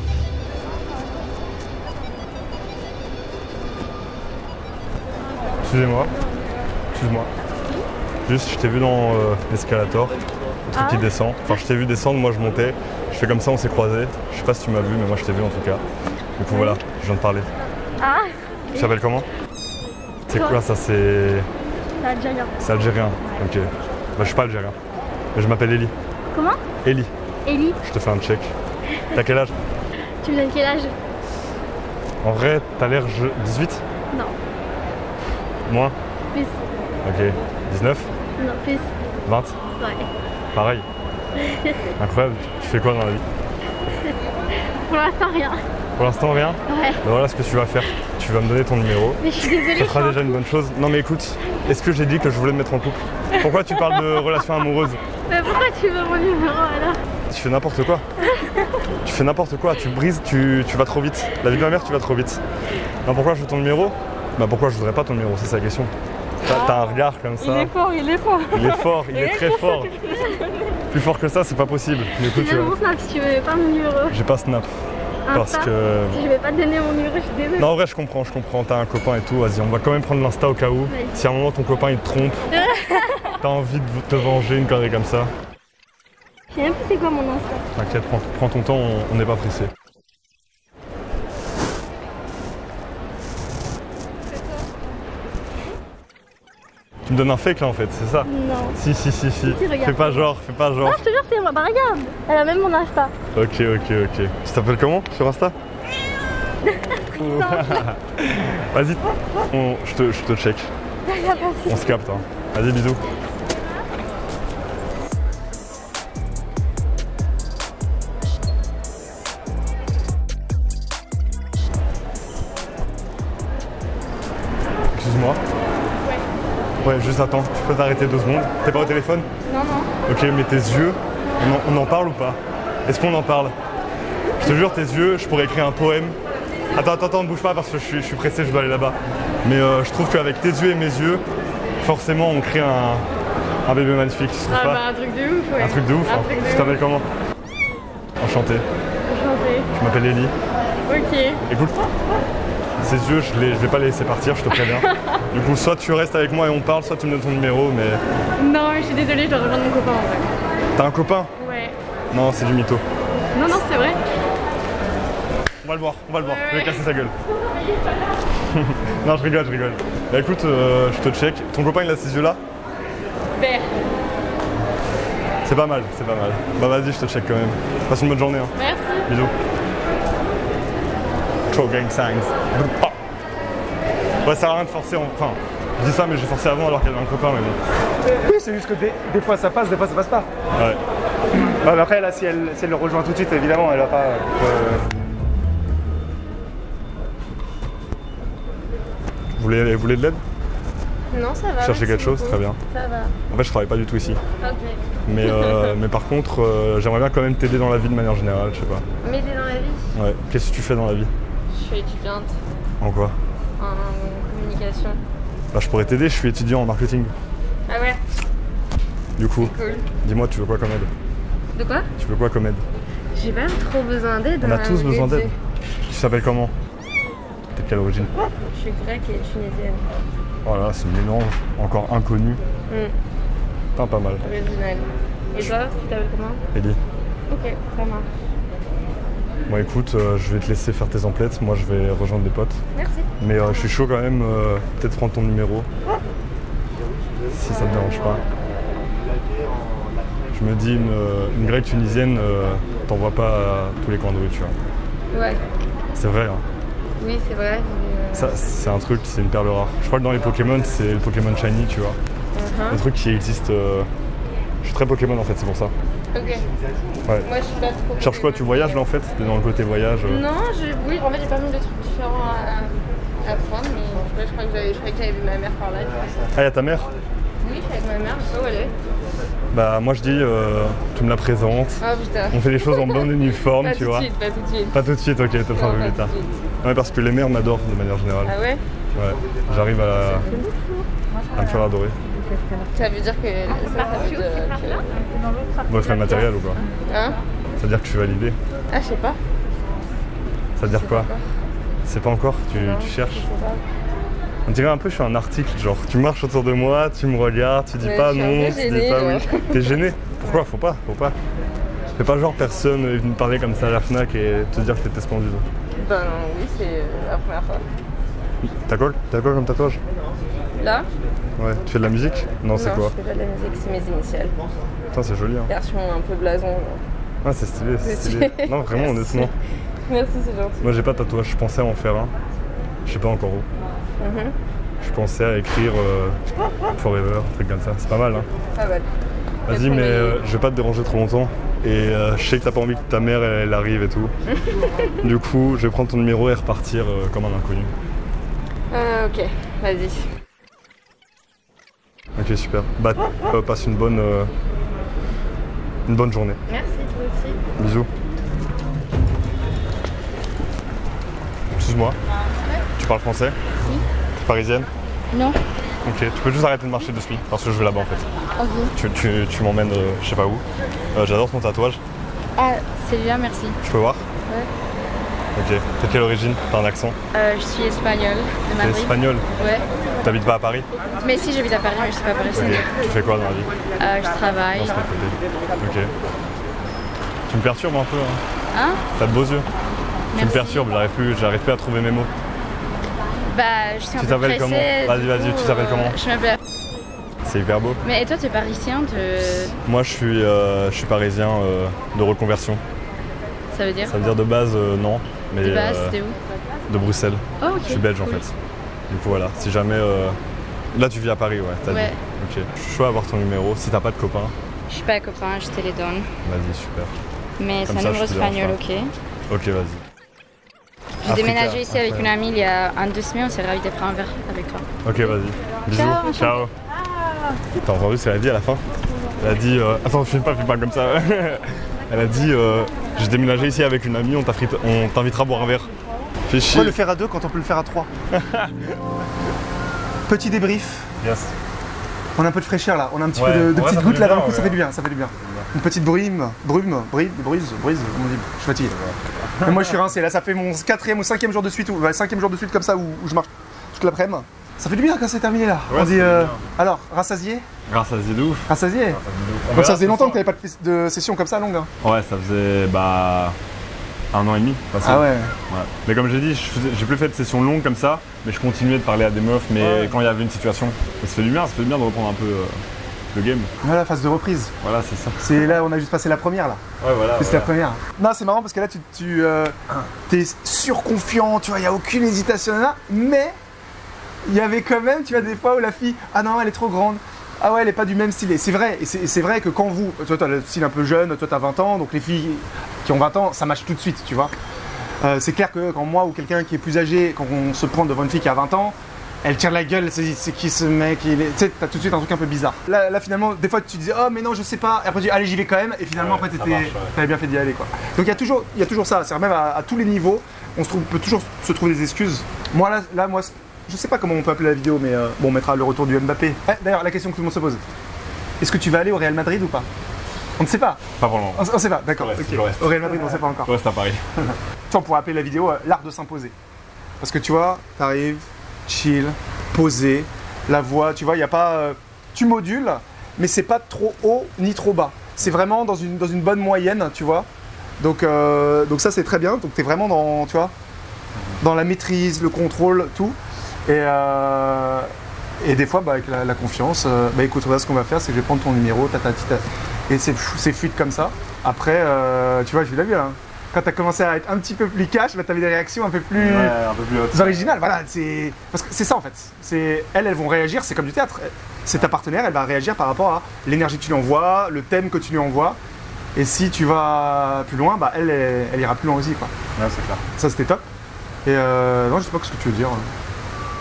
Excusez-moi. Excuse-moi. Juste, je t'ai vu dans euh, l'escalator, le truc Ah qui ouais descend. Enfin, je t'ai vu descendre, moi je montais. Je fais comme ça, on s'est croisés. Je sais pas si tu m'as vu, mais moi je t'ai vu en tout cas. Du coup, voilà, je viens de parler. Ah, Tu t'appelles comment? C'est Toi. quoi ça? C'est. c'est algérien. C'est algérien. Ok. Bah, je suis pas algérien. Mais je m'appelle Eli. Comment? Eli. Ellie, Je te fais un check. T'as quel âge? tu me donnes quel âge? En vrai, t'as l'air je... dix-huit? Non, Moins? plus. Ok. dix-neuf? Non, plus. vingt? Ouais. Pareil. Incroyable. Tu fais quoi dans la vie? Pour l'instant, rien. Pour l'instant, rien? Ouais. Ben voilà ce que tu vas faire. Tu vas me donner ton numéro. Mais je suis désolée. Ça je sera suis déjà une bonne chose. Non mais écoute, est-ce que j'ai dit que je voulais me mettre en couple? Pourquoi tu parles de relation amoureuse? Mais pourquoi tu veux mon numéro alors? Tu fais n'importe quoi. Tu fais n'importe quoi, tu brises, tu, tu vas trop vite. La vie de ma mère, tu vas trop vite. Non, pourquoi je veux ton numéro? Bah pourquoi je voudrais pas ton numéro, c'est ça la question. T'as t'as un regard comme ça. Il est fort, il est fort. Il est fort, il est très fort. Plus fort que ça, c'est pas possible. Mais écoute, Tu veux euh, mon snap si tu veux pas mon numéro. j'ai pas Snap. Parce Insta, que... si je vais pas te donner mon numéro, je suis désolée. Non, en vrai, je comprends, je comprends. T'as un copain et tout, vas-y, on va quand même prendre l'Insta au cas où. Vas-y. Si à un moment ton copain il te trompe, t'as envie de te venger, une connerie comme ça. Je sais même plus c'est quoi mon Insta. T'inquiète, prends, prends ton temps, on- on n'est pas pressé. Tu me donnes un fake là en fait, c'est ça? Non. Si, si, si, si. Si, regarde. Fais pas genre, fais pas genre. Non, je te jure, c'est moi. Bah regarde, elle a même mon Insta. Ok, ok, ok. Tu t'appelles comment sur Insta? Vas-y, on- je te, je te check. Y a pas de souci. On se capte. Hein. Vas-y, bisous. Excuse-moi. Ouais. Ouais, juste attends, tu peux t'arrêter deux secondes. T'es pas au téléphone? Non, non. Ok, mais tes yeux, on en, on en parle ou pas? Est-ce qu'on en parle? Je te jure, tes yeux, je pourrais écrire un poème. Attends, attends, attends, ne bouge pas parce que je suis, je suis pressé, je dois aller là-bas. Mais euh, je trouve qu'avec tes yeux et mes yeux, forcément, on crée un, un bébé magnifique. Tu trouves Ah pas? bah un truc de ouf, ouais. Un truc de ouf. Un Hein. truc de Tu ouf. t'appelles comment? Enchanté. Enchantée. Je m'appelle Eli. Ok. Écoute, ces yeux, je ne vais pas les laisser partir, je te préviens. Du coup, soit tu restes avec moi et on parle, soit tu me donnes ton numéro, mais... Non, mais je suis désolée, je dois rejoindre mon copain en vrai. T'as un copain? Ouais. Non, c'est du mytho. Non, non, c'est vrai. On va le voir, on va le voir, Ouais, je vais ouais. casser sa gueule. Non, je rigole, je rigole. Bah écoute, euh, je te check. Ton copain, il a ces yeux-là? Vert. C'est pas mal, c'est pas mal. Bah vas-y, je te check quand même. Passe une bonne journée, hein. Merci. Bisous. Trop gang signs. Ah. Ouais, ça sert à rien de forcer, en- enfin, je dis ça, mais j'ai forcé avant alors qu'elle avait un copain, mais bon. Oui, c'est juste que des, des fois ça passe, des fois ça passe pas. Ouais. Ouais, mais après, là, si elle, si elle le rejoint tout de suite, évidemment, elle va pas. euh, Vous voulez, vous voulez de l'aide? Non, ça va. Chercher merci quelque chose? beaucoup. Très bien. Ça va. En fait, je travaille pas du tout ici. Ok. Mais, euh, mais par contre, euh, j'aimerais bien quand même t'aider dans la vie de manière générale, je sais pas. M'aider dans la vie. Ouais. Qu'est-ce que tu fais dans la vie? Je suis étudiante En quoi? en communication. Bah, je pourrais t'aider, je suis étudiant en marketing. Ah ouais, Du coup, cool. dis-moi, tu veux quoi comme aide? De quoi? Tu veux quoi comme aide? J'ai pas trop besoin d'aide. On a hein, tous besoin vérité. d'aide. Tu t'appelles comment? T'es de quelle origine? Je suis grecque et tunisienne. Voilà, c'est un mélange encore inconnu. Hmm, Putain, pas mal. original. Et toi, tu t'appelles comment? Ellie. Ok, ça marche. Bon, écoute, euh, je vais te laisser faire tes emplettes. Moi, je vais rejoindre des potes. Merci. Mais euh, je suis chaud quand même. euh, Peut-être prendre ton numéro. Si ça te dérange pas. Je me dis, une, une grecque tunisienne, euh, t'envoies pas à tous les coins de rue, tu vois. Ouais, C'est vrai, hein. oui, c'est vrai. mais, euh, Ça, c'est un truc, c'est une perle rare. Je crois que dans les Pokémon, c'est le Pokémon Shiny, tu vois. uh-huh. Un truc qui existe. euh, Je suis très Pokémon en fait, c'est pour ça. Ok. Ouais. Moi, je suis pas trop. Cherche quoi, tu voyages là en fait? T'es dans le côté voyage euh. Non, je... oui, en fait, j'ai pas mal de trucs différents à, à prendre, mais ouais, je crois que j'avais, je croyais que j'avais vu ma mère par là. Ah, y'a ta mère? Oui, je suis avec ma mère, je sais pas où elle est. Bah, moi je dis, euh, tu me la présentes. Oh putain. On fait les choses en bon uniforme, Pas tu tout de vois. suite, pas tout de suite. Pas tout de suite, ok, peut-être un Non, peu pas plus tout tard. de suite. Ouais, parce que les mères m'adorent de manière générale. Ah ouais? Ouais, j'arrive à, à me faire adorer. Ça veut dire que ça, ça veut dire que... Boyfriend matériel ou quoi? Hein? Ça veut dire que je suis validé? Ah, je sais pas. Ça veut dire quoi? C'est pas encore? Tu, Non, tu cherches? je sais pas. On dirait un peu je suis un article, genre tu marches autour de moi, tu me regardes, tu dis Ouais, pas je suis un non, peu tu dis gênée, pas genre. oui. T'es gêné? Pourquoi? Faut pas, faut pas. Fais pas genre personne est venu me parler comme ça à la Fnac et te dire que t'étais splendide. Ben non, oui, c'est euh, la première fois. T'as quoi? T'as quoi comme tatouage? Là? Ouais, tu fais de la musique? Non, c'est Non, quoi? je fais pas de la musique, c'est mes initiales. Putain, c'est joli hein. Version un peu blason. Genre. Ah, c'est stylé, c'est C'est stylé. stylé. Non, vraiment, Merci. honnêtement. Merci, c'est gentil. Moi j'ai pas de tatouage, je pensais à en faire un. Je sais pas encore où. Mhm. Je pensais à écrire euh, Forever, un truc comme ça. C'est pas mal hein. Pas mal. Vas-y, Quels mais sont les- euh, je vais pas te déranger trop longtemps. Et euh, je sais que t'as pas envie que ta mère elle, elle arrive et tout. Du coup, je vais prendre ton numéro et repartir euh, comme un inconnu. Euh, ok, vas-y. Ok, super. Bah, euh, passe une bonne, euh, une bonne journée. Merci, toi aussi. Bisous. Excuse-moi. Tu parles français? Oui. T'es parisienne? Non. Ok, tu peux juste arrêter de marcher de suite parce que je vais là-bas en fait. Ok. Tu, tu, tu m'emmènes euh, je sais pas où. Euh, J'adore ton tatouage. Ah, c'est bien, merci. Je peux voir? Ouais. Ok. T'es de quelle origine? T'as un accent? Euh, je suis espagnole, de T'es Madrid. espagnol? Ouais. T'habites pas à Paris? Mais si, j'habite à Paris, mais je suis pas parisienne. Ok. Tu fais quoi dans la vie? Euh, je travaille. Non, c'est pas côté. Ok. Tu me perturbes un peu. Hein. Hein? T'as de beaux yeux. Tu me Merci. perturbes, j'arrive plus, j'arrive plus à trouver mes mots. Bah, je suis un Tu peu t'appelles pressée. comment? Vas-y, du vas-y, coup, tu t'appelles euh, comment? Je m'appelle... C'est hyper beau. Mais et toi, tu es parisien, te... Moi, je suis, euh, je suis parisien euh, de reconversion. ça veut dire? Ça veut dire de base, euh, non. Mais De base, euh, c'était où? de Bruxelles. Oh, ok. Je suis belge en cool. fait. Du coup, voilà. Si jamais. euh, Là, tu vis à Paris, ouais. T'as Ouais. dit. Ok. Je suis chaud à avoir ton numéro. Si t'as pas de copain, Je suis pas copain, je te les donne. vas-y, super. Mais c'est Comme un ça, numéro je te dérange espagnol, pas. ok. Ok, vas-y. J'ai Africa, déménagé ici avec après. une amie il y a un deux semaines, on s'est ravis de prendre un verre avec toi. Ok, vas-y. Bisous. Ciao, Ciao. T'as entendu ce qu'elle a dit à la fin? Elle a dit. Euh... Attends, filme pas, filme pas comme ça. Elle a dit euh, j'ai déménagé ici avec une amie, on t'invite- on t'invitera à boire un verre. Fais chier. Pourquoi le faire à deux quand on peut le faire à trois? Petit débrief. Yes. On a un peu de fraîcheur là, on a un petit Ouais. peu de, de Ouais, ça petites fait gouttes du là bien, d'un coup, ouais. ça fait du bien, ça fait du bien. Une petite brume, brume, brise, brise, brise, comment on dit? Je suis fatigué. Mais moi je suis rincé, là ça fait mon quatrième ou cinquième jour de suite, ou ouais, cinquième jour de suite comme ça où, où je marche toute l'après-midi. Ça fait du bien quand c'est terminé là. Ouais, on ça dit fait du euh, bien. alors, rassasié? Grâce à Zidouf. Rassasié? On Donc ça verra faisait ce longtemps que soir. t'avais pas de, de session comme ça longue. Hein. Ouais, ça faisait bah un an et demi. facile. Ah ouais. Ouais. Mais comme j'ai dit, je faisais- j'ai plus fait de sessions longues comme ça, mais je continuais de parler à des meufs, mais Ouais. quand il y avait une situation, et ça fait du bien, ça fait du bien de reprendre un peu euh, le game. Voilà, phase de reprise. Voilà, c'est ça. C'est là, on a juste passé la première là. Ouais, voilà. C'est la première. Non, c'est marrant parce que là, tu, tu euh, es surconfiant, tu vois, il n'y a aucune hésitation là, mais il y avait quand même, tu vois, des fois où la fille, ah non, elle est trop grande, ah ouais, elle est pas du même style. Et c'est vrai, et c'est et c'est vrai que quand vous, toi, t'as le style un peu jeune, toi, t'as vingt ans, donc les filles qui ont vingt ans, ça match tout de suite, tu vois. Euh, c'est clair que quand moi ou quelqu'un qui est plus âgé, quand on se prend devant une fille qui a vingt ans, elle tire la gueule, c'est c'est qui ce mec, il est... tu sais, t'as tout de suite un truc un peu bizarre. Là, là finalement, des fois tu disais, oh mais non, je sais pas, et après tu dis, allez, j'y vais quand même, et finalement Ouais, après ça t'étais- marche, ouais. t'avais bien fait d'y aller quoi. Donc il y a toujours, il y a toujours ça, c'est même à, à tous les niveaux, on se trouve, peut toujours se trouver des excuses. Moi là, là moi, je sais pas comment on peut appeler la vidéo, mais euh, bon, on mettra le retour du Mbappé. Eh, D'ailleurs, la question que tout le monde se pose, est-ce que tu vas aller au Real Madrid ou pas? On ne sait pas. Pas pour le moment. On, on sait pas, d'accord. Je reste, ok. je reste. Au Real Madrid, on ne sait pas encore. Je reste à Paris. Tu vois, on pourrait appeler la vidéo euh, l'art de s'imposer. Parce que tu vois, t'arrives, chill, posé, la voix, tu vois, il n'y a pas. euh, tu modules, mais c'est pas trop haut ni trop bas. C'est vraiment dans une, dans une bonne moyenne, tu vois. Donc, euh, donc ça, c'est très bien. Donc, tu es vraiment dans, tu vois, dans la maîtrise, le contrôle, tout. Et, euh, et des fois, bah, avec la, la confiance, euh, bah écoute, voilà ce qu'on va faire, c'est que je vais prendre ton numéro, tatati, tata. Et c'est c'est fluide comme ça. Après, euh, tu vois, je l'ai vu là. Quand tu as commencé à être un petit peu plus cash, bah, tu avais des réactions un peu plus Ouais, un peu plus haute. originales. Voilà, c'est parce que c'est ça en fait. C'est elles, elles vont réagir. C'est comme du théâtre. C'est ta partenaire, elle va réagir par rapport à l'énergie que tu lui envoies, le thème que tu lui envoies. Et si tu vas plus loin, bah elle, elle, elle ira plus loin aussi quoi. Ouais, c'est clair. Ça c'était top. Et euh, non, je sais pas ce que tu veux dire.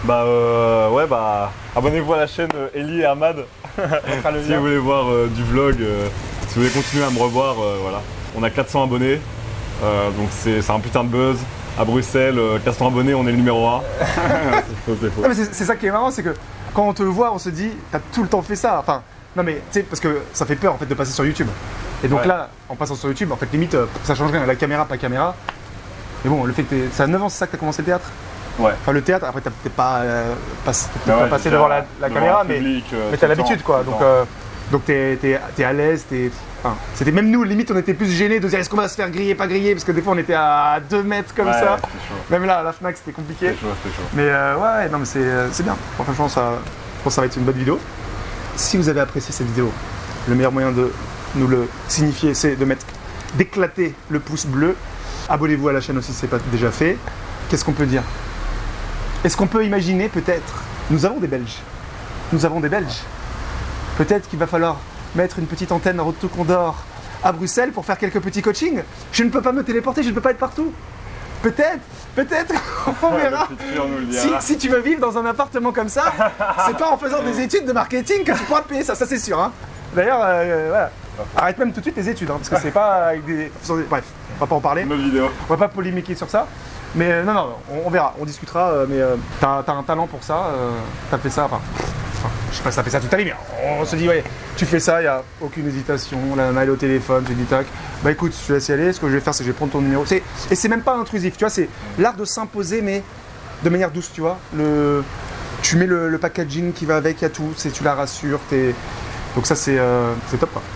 Bah euh, ouais bah abonnez-vous à la chaîne euh, Eli et Ahmad si vous voulez voir euh, du vlog, euh, si vous voulez continuer à me revoir, euh, voilà. On a quatre cents abonnés, euh, donc c'est un putain de buzz. À Bruxelles, euh, quatre cents abonnés, on est le numéro un. C'est faux, c'est faux. Non, mais c'est ça qui est marrant, c'est que quand on te voit, on se dit, t'as tout le temps fait ça. Enfin, non mais tu sais, parce que ça fait peur en fait de passer sur YouTube. Et donc ouais. Là, en passant sur YouTube, en fait, limite, euh, ça change rien, la caméra, pas caméra. Mais bon, le fait que c'est à neuf ans, c'est ça que t'as commencé le théâtre? Ouais. Enfin, le théâtre, après, t'as peut-être pas, euh, pas, ouais, pas passé devant la, la devant caméra, mais, public, euh, mais t'as l'habitude, quoi. Donc, euh, donc t'es es, à l'aise, t'es. Enfin, c'était même nous, limite, on était plus gênés de dire est-ce qu'on va se faire griller, pas griller, parce que des fois, on était à deux mètres comme ouais, ça. Chaud. Même là, à la Fnac, c'était compliqué. C'était chaud, c'était chaud. Mais euh, ouais, non, mais c'est bien. Bon, franchement, ça, je pense que ça va être une bonne vidéo. Si vous avez apprécié cette vidéo, le meilleur moyen de nous le signifier, c'est de mettre, d'éclater le pouce bleu. Abonnez-vous à la chaîne aussi si ce n'est pas déjà fait. Qu'est-ce qu'on peut dire? Est-ce qu'on peut imaginer peut-être, nous avons des Belges, nous avons des Belges, peut-être qu'il va falloir mettre une petite antenne Road to Condor à Bruxelles pour faire quelques petits coachings. Je ne peux pas me téléporter, je ne peux pas être partout. Peut-être, peut-être, on verra. Si, si tu veux vivre dans un appartement comme ça, c'est pas en faisant des études de marketing que tu pourras te payer ça, ça c'est sûr. Hein. D'ailleurs, euh, voilà. Arrête même tout de suite tes études, hein, parce que c'est pas avec des... Bref, on va pas en parler. Une autre vidéo. On va pas polémiquer sur ça. Mais euh, non, non, on, on verra, on discutera. Euh, mais euh, t'as as un talent pour ça, euh, t'as fait ça, enfin, enfin, je sais pas si t'as fait ça toute ta vie, mais on, on se dit, ouais, tu fais ça, il n'y a aucune hésitation. La nana elle est au téléphone, j'ai dit tac. Bah écoute, je te laisse y aller. Ce que je vais faire, c'est que je vais prendre ton numéro. Et c'est même pas intrusif, tu vois, c'est l'art de s'imposer, mais de manière douce, tu vois. Le, tu mets le, le packaging qui va avec, il y a tout, tu la rassures. Es... Donc ça, c'est euh, top, quoi.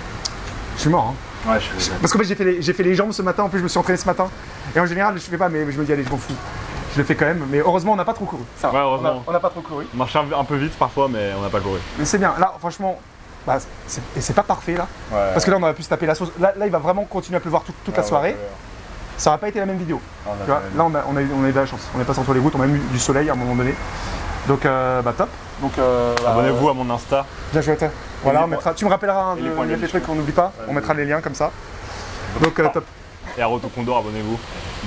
Je suis mort, hein. Ouais, je suis... Parce qu'en fait, j'ai fait, les, fait les jambes ce matin, en plus, je me suis entraîné ce matin. Et en général, je fais pas, mais je me dis, allez, je m'en fous. Je le fais quand même, mais heureusement, on n'a pas trop couru. Ça va. Ouais, heureusement. On n'a pas trop couru. On marchait un peu vite parfois, mais on n'a pas couru. Mais c'est bien. Là, franchement, bah, et c'est pas parfait, là. Ouais, parce que là, on aurait pu se taper la sauce. Là, là il va vraiment continuer à pleuvoir toute, toute ouais, la soirée. Ouais, ouais. Ça n'aurait pas été la même vidéo. Ah, tu vois, là, on a, on, a eu, on a eu de la chance. On est passé entre les gouttes, on a même eu du soleil à un moment donné. Donc, euh, bah, top. Donc, euh, abonnez-vous bah, à mon Insta. Bien joué. Voilà, on mettra, tu me rappelleras hein, de les, les trucs qu'on n'oublie pas. Ouais, on mettra les liens comme ça. Donc, euh, top. Et à Road to Condor, abonnez-vous.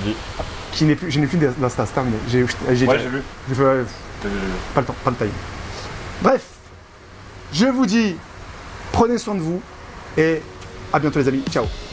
Qui n'est plus, je n'ai plus d'Insta, c'est terminé. J'ai ouais, j'ai vu. Fait, euh, pas le temps, pas le time. Bref, je vous dis, prenez soin de vous et à bientôt les amis. Ciao.